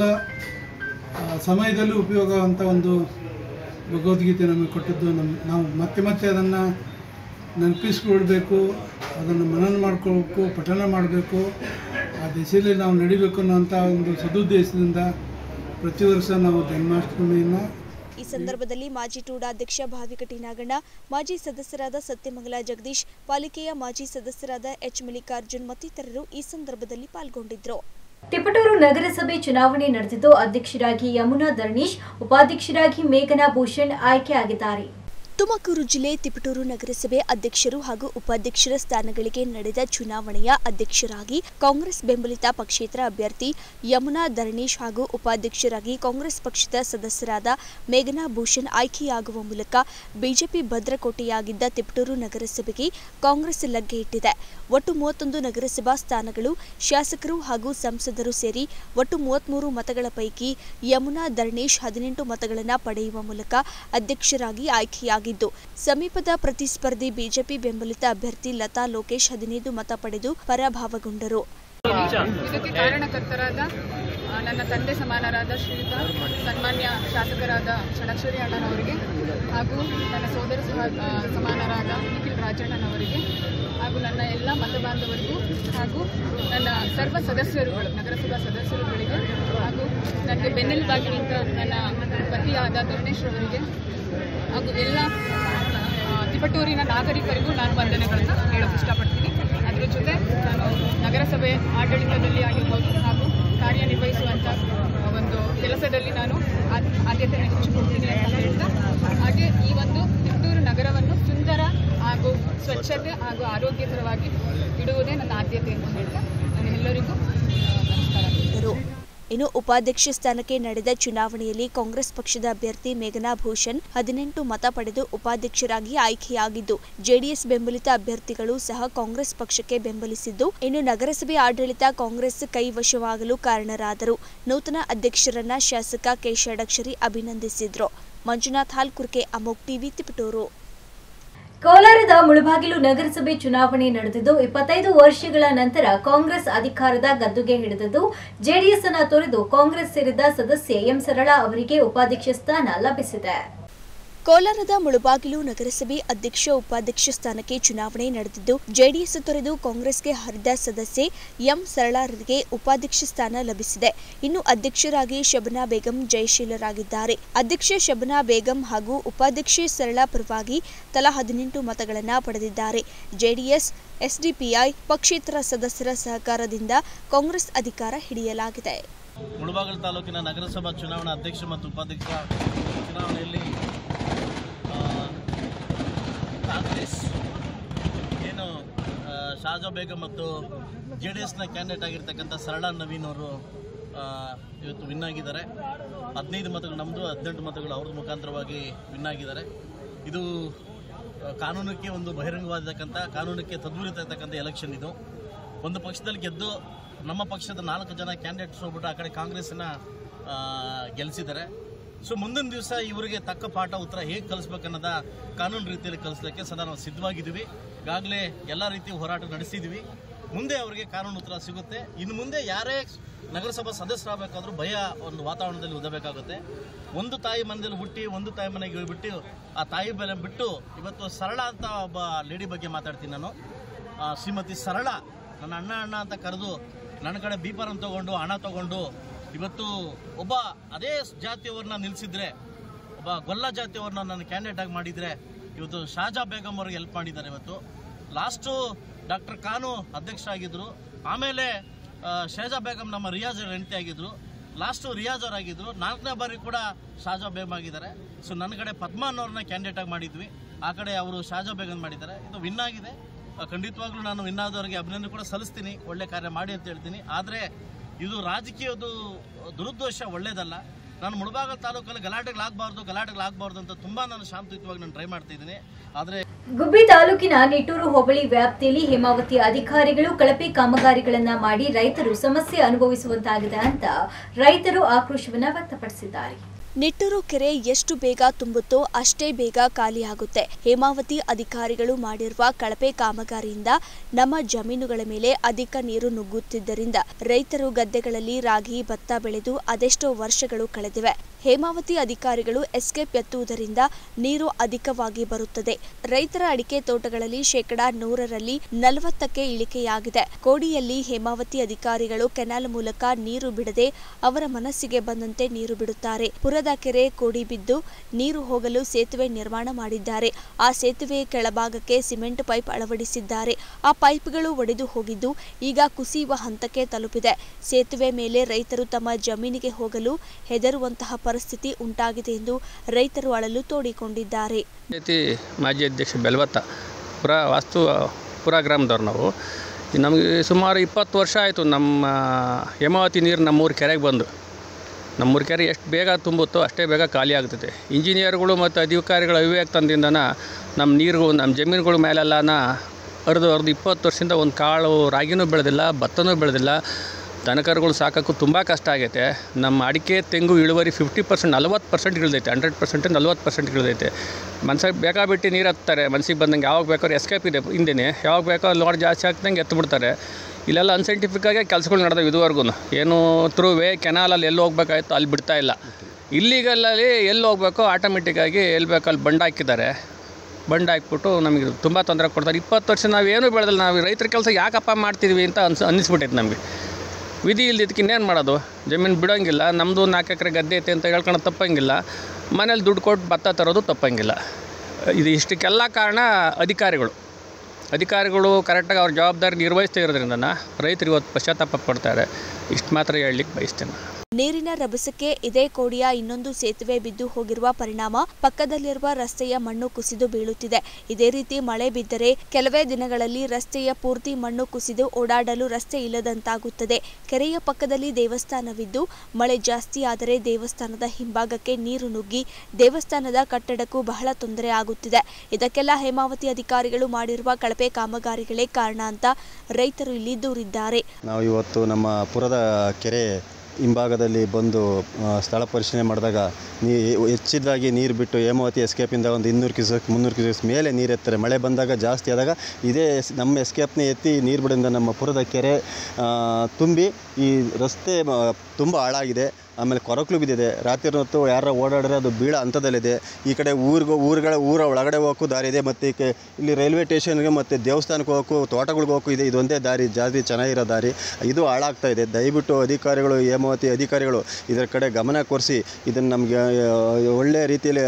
ಸಮಯದಲ್ಲೂ ಉಪಯೋಗ ಆಗುವಂಥ ಒಂದು ಭಗವದ್ಗೀತೆ ನಮಗೆ ಕೊಟ್ಟಿದ್ದು. ನಮ್ಮ ನಾವು ಮತ್ತೆ ಮತ್ತೆ ಅದನ್ನು ನೆನಪಿಸ್ಕೊಳ್ಬೇಕು, ಅದನ್ನು ಮನನ ಮಾಡ್ಕೊಳ್ಬೇಕು, ಪಠನ ಮಾಡಬೇಕು, ಆ ದಿಶೆಯಲ್ಲಿ ನಾವು ನಡಿಬೇಕು ಅನ್ನೋಂಥ ಒಂದು ಸದುದ್ದೇಶದಿಂದ ಪ್ರತಿ ವರ್ಷ ನಾವು ಜನ್ಮಾಷ್ಟಮಿಯನ್ನು. ಈ ಸಂದರ್ಭದಲ್ಲಿ ಮಾಜಿ ಟೂಡಾ ಅಧ್ಯಕ್ಷ ಭಾವಿಕಟಿ ನಾಗಣ್ಣ, ಮಾಜಿ ಸದಸ್ಯರಾದ ಸತ್ಯಮಂಗಲ ಜಗದೀಶ್, ಪಾಲಿಕೆಯ ಮಾಜಿ ಸದಸ್ಯರಾದ ಎಚ್ ಮಲ್ಲಿಕಾರ್ಜುನ್ ಮತ್ತಿತರರು ಈ ಸಂದರ್ಭದಲ್ಲಿ ಪಾಲ್ಗೊಂಡಿದ್ದರು. ತಿಪಟೂರು ನಗರಸಭೆ ಚುನಾವಣೆ ನಡೆದಿದ್ದು ಅಧ್ಯಕ್ಷರಾಗಿ ಯಮುನಾ ಧರಣೀಶ್, ಉಪಾಧ್ಯಕ್ಷರಾಗಿ ಮೇಘನಾ ಭೂಷಣ್ ಆಯ್ಕೆಯಾಗಿದ್ದಾರೆ. ತುಮಕೂರು ಜಿಲ್ಲೆ ತಿಪಟೂರು ನಗರಸಭೆ ಅಧ್ಯಕ್ಷರು ಹಾಗೂ ಉಪಾಧ್ಯಕ್ಷರ ಸ್ಥಾನಗಳಿಗೆ ನಡೆದ ಚುನಾವಣೆಯ ಅಧ್ಯಕ್ಷರಾಗಿ ಕಾಂಗ್ರೆಸ್ ಬೆಂಬಲಿತ ಪಕ್ಷೇತರ ಅಭ್ಯರ್ಥಿ ಯಮುನಾ ಧರಣೀಶ್ ಹಾಗೂ ಉಪಾಧ್ಯಕ್ಷರಾಗಿ ಕಾಂಗ್ರೆಸ್ ಪಕ್ಷದ ಸದಸ್ಯರಾದ ಮೇಘನಾ ಭೂಷಣ್ ಆಯ್ಕೆಯಾಗುವ ಮೂಲಕ ಬಿಜೆಪಿ ಭದ್ರಕೋಟೆಯಾಗಿದ್ದ ತಿಪಟೂರು ನಗರಸಭೆಗೆ ಕಾಂಗ್ರೆಸ್ ಲಗ್ಗೆ ಇಟ್ಟಿದೆ. ಒಟ್ಟು ಮೂವತ್ತೊಂದು ನಗರಸಭಾ ಸ್ಥಾನಗಳು ಶಾಸಕರು ಹಾಗೂ ಸಂಸದರು ಸೇರಿ ಒಟ್ಟು ಮೂವತ್ಮೂರು ಮತಗಳ ಪೈಕಿ ಯಮುನಾ ಧರಣೀಶ್ ಹದಿನೆಂಟು ಮತಗಳನ್ನು ಪಡೆಯುವ ಮೂಲಕ ಅಧ್ಯಕ್ಷರಾಗಿ ಆಯ್ಕೆಯಾಗಿದ್ದಾರೆ. ಸಮೀಪದ ಪ್ರತಿಸ್ಪರ್ಧಿ ಬಿಜೆಪಿ ಬೆಂಬಲಿತ ಅಭ್ಯರ್ಥಿ ಲತಾ ಲೋಕೇಶ್ ಹದಿನೈದು ಮತ ಪಡೆದು ಪರಾಭವಗೊಂಡರು. ಇದಕ್ಕೆ ಕಾರಣಕರ್ತರಾದ ನನ್ನ ತಂದೆ ಸಮಾನರಾದ ಶ್ರೀಯುತ ಸನ್ಮಾನ್ಯ ಶಾಸಕರಾದ ಷಡಕ್ಷರಿ ಅಣ್ಣನವರಿಗೆ ಹಾಗೂ ನನ್ನ ಸೋದರ ಸಮಾನರಾದ ನಿಖಿಲ್ ರಾಜಣ್ಣನವರಿಗೆ ಹಾಗೂ ನನ್ನ ಎಲ್ಲ ಮತಬಾಂಧವರಿಗೂ ಹಾಗೂ ನನ್ನ ಸರ್ವ ಸದಸ್ಯರುಗಳು ನಗರಸಭಾ ಸದಸ್ಯರುಗಳಿಗೆ ಹಾಗೂ ನನಗೆ ಬೆನ್ನೆಲುಬಾಗಿ ನಿಂತ ನನ್ನ ಪತಿಯಾದ ಧರಣೇಶ್ ಅವರಿಗೆ ಹಾಗೂ ಎಲ್ಲ ತಿಪಟೂರಿನ ನಾಗರಿಕರಿಗೂ ನಾನು ವಂದನೆಗಳನ್ನು ಹೇಳೋಕೆ ಇಷ್ಟಪಡ್ತೀನಿ. ಅದರ ಜೊತೆ ನಾನು ನಗರಸಭೆ ಆಡಳಿತದಲ್ಲಿ ಆಗಿರ್ಬೋದು ಹಾಗೂ ಕಾರ್ಯನಿರ್ವಹಿಸುವಂಥ ಒಂದು ಕೆಲಸದಲ್ಲಿ ನಾನು ಆದ್ಯತೆ ಹೆಚ್ಚಿಕೊಡ್ತೀನಿ ಅಂತ ಹೇಳ್ತಾ, ಹಾಗೆ ಈ ಒಂದು ತಿಪಟೂರು ನಗರವನ್ನು ಸುಂದರ ಹಾಗೂ ಸ್ವಚ್ಛತೆ ಹಾಗೂ ಆರೋಗ್ಯಕರವಾಗಿ ಇಡುವುದೇ ನನ್ನ ಆದ್ಯತೆ ಅಂತ ಹೇಳ್ತಾ ನಾನು ಎಲ್ಲರಿಗೂ ನಮಸ್ಕಾರ. ಇನ್ನು ಉಪಾಧ್ಯಕ್ಷ ಸ್ಥಾನಕ್ಕೆ ನಡೆದ ಚುನಾವಣೆಯಲ್ಲಿ ಕಾಂಗ್ರೆಸ್ ಪಕ್ಷದ ಅಭ್ಯರ್ಥಿ ಮೇಘನಾ ಭೂಷಣ್ ಹದಿನೆಂಟು ಮತ ಪಡೆದು ಉಪಾಧ್ಯಕ್ಷರಾಗಿ ಆಯ್ಕೆಯಾಗಿದ್ದು, ಜೆಡಿಎಸ್ ಬೆಂಬಲಿತ ಅಭ್ಯರ್ಥಿಗಳು ಸಹ ಕಾಂಗ್ರೆಸ್ ಪಕ್ಷಕ್ಕೆ ಬೆಂಬಲಿಸಿದ್ದು, ಇನ್ನು ನಗರಸಭೆ ಆಡಳಿತ ಕಾಂಗ್ರೆಸ್ ಕೈವಶವಾಗಲು ಕಾರಣರಾದರು. ನೂತನ ಅಧ್ಯಕ್ಷರನ್ನ ಶಾಸಕ ಕೆ ಷಡಕ್ಷರಿ ಅಭಿನಂದಿಸಿದ್ರು. Manjunath Halkurke, Amok TV, Tiptur. ಕೋಲಾರದ ಮುಳಬಾಗಿಲು ನಗರಸಭೆ ಚುನಾವಣೆ ನಡೆದಿದ್ದು ಇಪ್ಪತ್ತೈದು ವರ್ಷಗಳ ನಂತರ ಕಾಂಗ್ರೆಸ್ ಅಧಿಕಾರದ ಗದ್ದುಗೆ ಹಿಡಿದಿದ್ದು ಜೆಡಿಎಸ್ ಅನ್ನು ತೊರೆದು ಕಾಂಗ್ರೆಸ್ ಸೇರಿದ ಸದಸ್ಯೆ ಎಂ ಸರಳಾ ಅವರಿಗೆ ಉಪಾಧ್ಯಕ್ಷ ಸ್ಥಾನ ಲಭಿಸಿದೆ. ಕೋಲಾರದ ಮುಳಬಾಗಿಲು ನಗರಸಭೆ ಅಧ್ಯಕ್ಷ ಉಪಾಧ್ಯಕ್ಷ ಸ್ಥಾನಕ್ಕೆ ಚುನಾವಣೆ ನಡೆದಿದ್ದು ಜೆಡಿಎಸ್ ತೊರೆದು ಕಾಂಗ್ರೆಸ್ಗೆ ಹರಿದ ಸದಸ್ಯೆ ಎಂ ಸರಳಾರಿಗೆ ಉಪಾಧ್ಯಕ್ಷ ಸ್ಥಾನ ಲಭಿಸಿದೆ. ಇನ್ನು ಅಧ್ಯಕ್ಷರಾಗಿ ಶಬನಾ ಬೇಗಂ ಜಯಶೀಲರಾಗಿದ್ದಾರೆ. ಅಧ್ಯಕ್ಷೆ ಶಬನಾ ಬೇಗಂ ಹಾಗೂ ಉಪಾಧ್ಯಕ್ಷೆ ಸರಳಾ ಪರವಾಗಿ ತಲಾ ಹದಿನೆಂಟು ಮತಗಳನ್ನು ಪಡೆದಿದ್ದಾರೆ. ಜೆಡಿಎಸ್, ಎಸ್ಡಿಪಿಐ ಪಕ್ಷೇತರ ಸದಸ್ಯರ ಸಹಕಾರದಿಂದ ಕಾಂಗ್ರೆಸ್ ಅಧಿಕಾರ ಹಿಡಿಯಲಾಗಿದೆ. ಮುಳಬಾಗಿಲು ತಾಲೂಕಿನ ನಗರಸಭಾ ಚುನಾವಣಾ ಅಧ್ಯಕ್ಷ ಮತ್ತು ಉಪಾಧ್ಯಕ್ಷ ಚುನಾವಣೆಯಲ್ಲಿ ಕಾಂಗ್ರೆಸ್ ಏನು ಶಾಜಾ ಬೇಗಂ ಮತ್ತು ಜೆ ಡಿ ಎಸ್ನ ಕ್ಯಾಂಡಿಡೇಟ್ ಆಗಿರ್ತಕ್ಕಂಥ ಸರಳಾ ನವೀನ್ ಅವರು ಇವತ್ತು ವಿನ್ ಆಗಿದ್ದಾರೆ. ಹದಿನೈದು ಮತಗಳು ನಮ್ಮದು, ಹದಿನೆಂಟು ಮತಗಳು ಅವ್ರದ್ದು ಮುಖಾಂತರವಾಗಿ ವಿನ್ ಆಗಿದ್ದಾರೆ. ಇದು ಕಾನೂನಕ್ಕೆ ಒಂದು ಬಹಿರಂಗವಾದಕ್ಕಂಥ, ಕಾನೂನಕ್ಕೆ ತದ್ವಿರುದ್ಧ ಇರ್ತಕ್ಕಂಥ ಎಲೆಕ್ಷನ್. ಇದು ಒಂದು ಪಕ್ಷದಲ್ಲಿ ಗೆದ್ದು ನಮ್ಮ ಪಕ್ಷದ ನಾಲ್ಕು ಜನ ಕ್ಯಾಂಡಿಡೇಟ್ಸ್ ಹೋಗ್ಬಿಟ್ಟು ಆ ಕಡೆ ಕಾಂಗ್ರೆಸ್ನ ಗೆಲ್ಲಿಸಿದ್ದಾರೆ. ಸೊ ಮುಂದಿನ ದಿವಸ ಇವರಿಗೆ ತಕ್ಕ ಪಾಠ ಉತ್ತರ ಹೇಗೆ ಕಲಿಸ್ಬೇಕನ್ನೋದ ಕಾನೂನು ರೀತಿಯಲ್ಲಿ ಕಲಿಸ್ಲಿಕ್ಕೆ ಸದಾ ನಾವು ಸಿದ್ಧವಾಗಿದ್ದೀವಿ. ಈಗಾಗಲೇ ಎಲ್ಲ ರೀತಿಯ ಹೋರಾಟ ನಡೆಸಿದ್ದೀವಿ. ಮುಂದೆ ಅವರಿಗೆ ಕಾನೂನು ಉತ್ತರ ಸಿಗುತ್ತೆ. ಇನ್ನು ಮುಂದೆ ಯಾರೇ ನಗರಸಭಾ ಸದಸ್ಯರಾಗಬೇಕಾದ್ರೂ ಭಯ ಒಂದು ವಾತಾವರಣದಲ್ಲಿ ಓದಬೇಕಾಗುತ್ತೆ. ಒಂದು ತಾಯಿ ಮನೆಯಲ್ಲಿ ಹುಟ್ಟಿ ಒಂದು ತಾಯಿ ಮನೆಗೆ ಬಿಟ್ಟು ಆ ತಾಯಿ ಬೆಲೆ ಬಿಟ್ಟು ಇವತ್ತು ಸರಳ ಅಂತ ಒಬ್ಬ ಲೇಡಿ ಬಗ್ಗೆ ಮಾತಾಡ್ತೀನಿ ನಾನು. ಶ್ರೀಮತಿ ಸರಳ ನನ್ನ ಅಣ್ಣ ಅಣ್ಣ ಅಂತ ಕರೆದು ನನ್ನ ಕಡೆ ಬೀಪರನ್ನು ತೊಗೊಂಡು ಹಣ ತೊಗೊಂಡು ಇವತ್ತು ಒಬ್ಬ ಅದೇ ಜಾತಿಯವ್ರನ್ನ ನಿಲ್ಲಿಸಿದ್ರೆ, ಗೊಲ್ಲ ಜಾತಿಯವ್ರನ್ನ ನನ್ನ ಕ್ಯಾಂಡಿಡೇಟ್ ಆಗಿ ಮಾಡಿದರೆ ಇವತ್ತು ಶಾಜಾ ಬೇಗಮ್ ಅವ್ರಿಗೆ ಹೆಲ್ಪ್ ಮಾಡಿದ್ದಾರೆ. ಇವತ್ತು ಲಾಸ್ಟು ಡಾಕ್ಟರ್ ಖಾನು ಅಧ್ಯಕ್ಷರಾಗಿದ್ದರು, ಆಮೇಲೆ ಶಹಜಾ ಬೇಗಮ್ ನಮ್ಮ ರಿಯಾಜ್ ಅವ್ರ ಹೆಂಡತಿ ಆಗಿದ್ದರು, ಲಾಸ್ಟು ರಿಯಾಜ್ ಅವರಾಗಿದ್ದರು, ನಾಲ್ಕನೇ ಬಾರಿ ಕೂಡ ಶಾಜಾ ಬೇಗಮ್ ಆಗಿದ್ದಾರೆ. ಸೊ ನನ್ನ ಕಡೆ ಪದ್ಮಾನ್ ಅವ್ರನ್ನ ಕ್ಯಾಂಡಿಡೇಟ್ ಆಗಿ ಮಾಡಿದ್ವಿ, ಆ ಕಡೆ ಅವರು ಶಾಜಾ ಬೇಗಮ್ ಮಾಡಿದ್ದಾರೆ. ಇದು ವಿನ್ ಆಗಿದೆ. ಖಂಡಿತವಾಗ್ಲೂ ನಾನು ವಿನ್ ಆದವರಿಗೆ ಅಭಿನಂದನೆ ಕೂಡ ಸಲ್ಲಿಸ್ತೀನಿ, ಒಳ್ಳೆ ಕಾರ್ಯ ಮಾಡಿ ಅಂತ ಹೇಳ್ತೀನಿ. ಆದರೆ ಇದು ರಾಜಕೀಯದ ದುರುದ್ದೇಶ ಒಳ್ಳೇದಲ್ಲ. ನಾನು ಮುಳಬಾಗಿಲು ತಾಲೂಕಲ್ಲಿ ಗಲಾಟೆಗಳಾಗಬಾರ್ದು ಗಲಾಟೆಗಳಾಗಬಾರ್ದು ಅಂತ ತುಂಬ ನಾನು ಶಾಂತಿಯುತವಾಗಿ ನಾನು ಟ್ರೈ ಮಾಡ್ತಾ ಇದ್ದೀನಿ. ಆದರೆ ಗುಬ್ಬಿ ತಾಲೂಕಿನ ನಿಟ್ಟೂರು ಹೋಬಳಿ ವ್ಯಾಪ್ತಿಯಲ್ಲಿ ಹೇಮಾವತಿ ಅಧಿಕಾರಿಗಳು ಕಳಪೆ ಕಾಮಗಾರಿಗಳನ್ನ ಮಾಡಿ ರೈತರು ಸಮಸ್ಯೆ ಅನುಭವಿಸುವಂತಾಗಿದೆ ಅಂತ ರೈತರು ಆಕ್ರೋಶವನ್ನ ವ್ಯಕ್ತಪಡಿಸಿದ್ದಾರೆ. ನಿಟ್ಟೂರು ಕೆರೆ ಎಷ್ಟು ಬೇಗ ತುಂಬುತ್ತೋ ಅಷ್ಟೇ ಬೇಗ ಖಾಲಿಯಾಗುತ್ತೆ. ಹೇಮಾವತಿ ಅಧಿಕಾರಿಗಳು ಮಾಡಿರುವ ಕಳಪೆ ಕಾಮಗಾರಿಯಿಂದ ನಮ್ಮ ಜಮೀನುಗಳ ಮೇಲೆ ಅಧಿಕ ನೀರು ನುಗ್ಗುತ್ತಿದ್ದರಿಂದ ರೈತರು ಗದ್ದೆಗಳಲ್ಲಿ ರಾಗಿ ಭತ್ತ ಬೆಳೆದು ಅದೆಷ್ಟೋ ವರ್ಷಗಳು ಕಳೆದಿವೆ. ಹೇಮಾವತಿ ಅಧಿಕಾರಿಗಳು ಎಸ್ಕೇಪ್ ಎತ್ತುವುದರಿಂದ ನೀರು ಅಧಿಕವಾಗಿ ಬರುತ್ತದೆ. ರೈತರ ಅಡಿಕೆ ತೋಟಗಳಲ್ಲಿ ಶೇಕಡಾ ನೂರರಲ್ಲಿ ನಲವತ್ತಕ್ಕೆ ಇಳಿಕೆಯಾಗಿದೆ. ಕೋಡಿಯಲ್ಲಿ ಹೇಮಾವತಿ ಅಧಿಕಾರಿಗಳು ಕೆನಾಲ್ ಮೂಲಕ ನೀರು ಬಿಡದೆ ಅವರ ಮನಸ್ಸಿಗೆ ಬಂದಂತೆ ನೀರು ಬಿಡುತ್ತಾರೆ. ಪುರದ ಕೆರೆ ಕೋಡಿ ಬಿದ್ದು ನೀರು ಹೋಗಲು ಸೇತುವೆ ನಿರ್ಮಾಣ ಮಾಡಿದ್ದಾರೆ. ಆ ಸೇತುವೆಯ ಕೆಳಭಾಗಕ್ಕೆ ಸಿಮೆಂಟ್ ಪೈಪ್ ಅಳವಡಿಸಿದ್ದಾರೆ. ಆ ಪೈಪ್ಗಳು ಒಡೆದು ಹೋಗಿದ್ದು ಈಗ ಕುಸಿಯುವ ಹಂತಕ್ಕೆ ತಲುಪಿದೆ. ಸೇತುವೆ ಮೇಲೆ ರೈತರು ತಮ್ಮ ಜಮೀನಿಗೆ ಹೋಗಲು ಹೆದರುವಂತಹ ಪರಿಸ್ಥಿತಿ ಉಂಟಾಗಿದೆ ಎಂದು ರೈತರು ಅಳಲು ತೋಡಿಕೊಂಡಿದ್ದಾರೆ. ಮಾಜಿ ಅಧ್ಯಕ್ಷ ಬೆಲ್ವತ್ತ ಪುರ ವಾಸ್ತು ಪುರ ಗ್ರಾಮದವ್ರು ನಾವು. ನಮಗೆ ಸುಮಾರು ಇಪ್ಪತ್ತು ವರ್ಷ ಆಯಿತು ನಮ್ಮ ಹೇಮಾವತಿ ನೀರು ನಮ್ಮೂರು ಕೆರೆಗೆ ಬಂದು. ನಮ್ಮೂರು ಕೆರೆ ಎಷ್ಟು ಬೇಗ ತುಂಬುತ್ತೋ ಅಷ್ಟೇ ಬೇಗ ಖಾಲಿ ಆಗ್ತದೆ. ಇಂಜಿನಿಯರ್ಗಳು ಮತ್ತು ಅಧಿಕಾರಿಗಳ ಅವಿವೇಕ ತಂದಿಂದನ ನಮ್ಮ ನೀರು ನಮ್ಮ ಜಮೀನುಗಳ ಮೇಲೆಲ್ಲನ ಹರಿದು ಹರಿದು ಇಪ್ಪತ್ತು ವರ್ಷದಿಂದ ಒಂದು ಕಾಳು ರಾಗಿನೂ ಬೆಳೆದಿಲ್ಲ, ಭತ್ತನೂ ಬೆಳೆದಿಲ್ಲ. ದನಕರುಗಳು ಸಾಕೋಕ್ಕೂ ತುಂಬ ಕಷ್ಟ ಆಗೈತೆ. ನಮ್ಮ ಅಡಿಕೆ ತೆಂಗು ಇಳುವರಿ ಫಿಫ್ಟಿ ಪರ್ಸೆಂಟ್ ನಲ್ವತ್ತು ಪರ್ಸೆಂಟ್ ಇಳಿದೈತೆ. ಹಂಡ್ರೆಡ್ ಪರ್ಸೆಂಟ್ ನಲ್ವತ್ತು ಪರ್ಸೆಂಟ್ ಇಳಿದೈತೆ. ಮನ್ಸಿಗೆ ಬೇಕಾಬಿಟ್ಟು ನೀರು ಹತ್ತಾರೆ. ಮನ್ಸಿಗೆ ಬಂದಂಗೆ ಯಾವಾಗ ಬೇಕಾದ್ರೂ ಎಸ್ಕೇಪ್ ಇದೆ ಹಿಂದೆನೇ, ಯಾವಾಗ ಬೇಕೋ ಲೋಡ್ ಜಾಸ್ತಿ ಆಗ್ತಂಗೆ ಎತ್ತು ಬಿಡ್ತಾರೆ. ಇಲ್ಲೆಲ್ಲ ಅನ್ಸೈಂಟಿಫಿಕ್ಕಾಗಿ ಕೆಲಸಗಳು ನಡೆದವು ಇದುವರೆಗೂ. ಏನು ಥ್ರೂ ವೇ ಕೆನಾಲಲ್ಲಿ ಎಲ್ಲಿ ಹೋಗ್ಬೇಕಾಯ್ತು ಅಲ್ಲಿ ಬಿಡ್ತಾ ಇಲ್ಲ. ಇಲ್ಲಿಗಲ್ಲಲ್ಲಿ ಎಲ್ಲಿ ಹೋಗ್ಬೇಕೋ ಆಟೋಮೆಟಿಕ್ಕಾಗಿ ಎಲ್ಲಿ ಬೇಕೋ ಅಲ್ಲಿ ಬಂಡ್ ಹಾಕಿದ್ದಾರೆ. ಬಂಡ್ ಹಾಕ್ಬಿಟ್ಟು ನಮಗೆ ತುಂಬ ತೊಂದರೆ ಕೊಡ್ತಾರೆ. ಇಪ್ಪತ್ತು ವರ್ಷ ನಾವೇನು ಬೆಳೆದಿಲ್ಲ. ನಾವು ರೈತರ ಕೆಲಸ ಯಾಕಪ್ಪ ಮಾಡ್ತಿದ್ವಿ ಅಂತ ಅನ್ಸ್ ಅನ್ನಿಸ್ಬಿಟ್ಟೈತೆ ನಮಗೆ. ವಿಧಿ ಇಲ್ದಿದ್ದಕ್ಕೆ ಇನ್ನೇನು ಮಾಡೋದು? ಜಮೀನು ಬಿಡೋಂಗಿಲ್ಲ. ನಮ್ಮದು ನಾಲ್ಕು ಎಕರೆ ಗದ್ದೆ ಐತೆ ಅಂತ ಹೇಳ್ಕೊಳ್ಳೋದು ತಪ್ಪಂಗಿಲ್ಲ. ಮನೇಲಿ ದುಡ್ಡು ಕೊಟ್ಟು ಭತ್ತ ತರೋದು ತಪ್ಪಂಗಿಲ್ಲ. ಇದು ಇಷ್ಟಕ್ಕೆಲ್ಲ ಕಾರಣ ಅಧಿಕಾರಿಗಳು. ಅಧಿಕಾರಿಗಳು ಕರೆಕ್ಟಾಗಿ ಅವ್ರ ಜವಾಬ್ದಾರಿ ನಿರ್ವಹಿಸ್ತಾ ಇರೋದ್ರಿಂದ ರೈತರು ಇವತ್ತು ಪಶ್ಚಾತ್ತಾಪ ಪಡ್ತಾರೆ. ಇಷ್ಟು ಮಾತ್ರ ಹೇಳಲಿಕ್ಕೆ ಬಯಸ್ತೇನೆ. ನೀರಿನ ರಭಸಕ್ಕೆ ಇದೇ ಕೋಡಿಯ ಇನ್ನೊಂದು ಸೇತುವೆ ಬಿದ್ದು ಹೋಗಿರುವ ಪರಿಣಾಮ ಪಕ್ಕದಲ್ಲಿರುವ ರಸ್ತೆಯ ಮಣ್ಣು ಕುಸಿದು ಬೀಳುತ್ತಿದೆ. ಇದೇ ರೀತಿ ಮಳೆ ಬಿದ್ದರೆ ಕೆಲವೇ ದಿನಗಳಲ್ಲಿ ರಸ್ತೆಯ ಪೂರ್ತಿ ಮಣ್ಣು ಕುಸಿದು ಓಡಾಡಲು ರಸ್ತೆ ಇಲ್ಲದಂತಾಗುತ್ತದೆ. ಕೆರೆಯ ಪಕ್ಕದಲ್ಲಿ ದೇವಸ್ಥಾನವಿದ್ದು ಮಳೆ ಜಾಸ್ತಿ ಆದರೆ ದೇವಸ್ಥಾನದ ಹಿಂಭಾಗಕ್ಕೆ ನೀರು ನುಗ್ಗಿ ದೇವಸ್ಥಾನದ ಕಟ್ಟಡಕ್ಕೂ ಬಹಳ ತೊಂದರೆ ಆಗುತ್ತಿದೆ. ಇದಕ್ಕೆಲ್ಲ ಹೇಮಾವತಿ ಅಧಿಕಾರಿಗಳು ಮಾಡಿರುವ ಕಳಪೆ ಕಾಮಗಾರಿಗಳೇ ಕಾರಣ ಅಂತ ರೈತರು ಇಲ್ಲಿ ದೂರಿದ್ದಾರೆ. ನಾವು ಇವತ್ತು ನಮ್ಮ ಪುರದ ಕೆರೆ ಹಿಂಭಾಗದಲ್ಲಿ ಬಂದು ಸ್ಥಳ ಪರಿಶೀಲನೆ ಮಾಡಿದಾಗ ನೀ ಹೆಚ್ಚಿದಾಗಿ ನೀರು ಬಿಟ್ಟು ಹೇಮಾವತಿ ಎಸ್ಕೇಪಿಂದ ಒಂದು ಇನ್ನೂರು ಕ್ಯೂಸೆಕ್ ಮುನ್ನೂರು ಕ್ಯೂಸೆಕ್ಸ್ ಮೇಲೆ ನೀರು ಎತ್ತಾರೆ. ಮಳೆ ಬಂದಾಗ ಜಾಸ್ತಿ ಆದಾಗ ಇದೇ ನಮ್ಮ ಎಸ್ಕೇಪ್ನೇ ಎತ್ತಿ ನೀರು ಬಿಡೋದ್ರಿಂದ ನಮ್ಮ ಪುರದ ಕೆರೆ ತುಂಬಿ ಈ ರಸ್ತೆ ತುಂಬ ಹಾಳಾಗಿದೆ. ಆಮೇಲೆ ಕೊರಕಲು ಬಿದ್ದಿದೆ. ರಾತ್ರಿ ಹೊತ್ತು ಯಾರು ಓಡಾಡಿದ್ರೆ ಅದು ಬೀಳೋ ಹಂತದಲ್ಲಿದೆ. ಈ ಕಡೆ ಊರಿಗೂ ಊರುಗಳ ಊರ ಒಳಗಡೆ ಹೋಗೋಕ್ಕೂ ದಾರಿ ಇದೆ, ಮತ್ತು ಇಲ್ಲಿ ರೈಲ್ವೆ ಸ್ಟೇಷನ್ಗೆ ಮತ್ತು ದೇವಸ್ಥಾನಕ್ಕೆ ಹೋಗೋಕ್ಕೂ ತೋಟಗಳಿಗೆ ಹೋಗೋಕ್ಕೂ ಇದೆ. ಇದೊಂದೇ ದಾರಿ ಜಾಸ್ತಿ ಚೆನ್ನಾಗಿರೋ ದಾರಿ. ಇದು ಹಾಳಾಗ್ತಾ ಇದೆ. ದಯವಿಟ್ಟು ಅಧಿಕಾರಿಗಳು, ಹೇಮಾವತಿ ಅಧಿಕಾರಿಗಳು ಇದರ ಕಡೆ ಗಮನ ಕೊರಿಸಿ ಇದನ್ನು ನಮಗೆ ಒಳ್ಳೆಯ ರೀತಿಯಲ್ಲಿ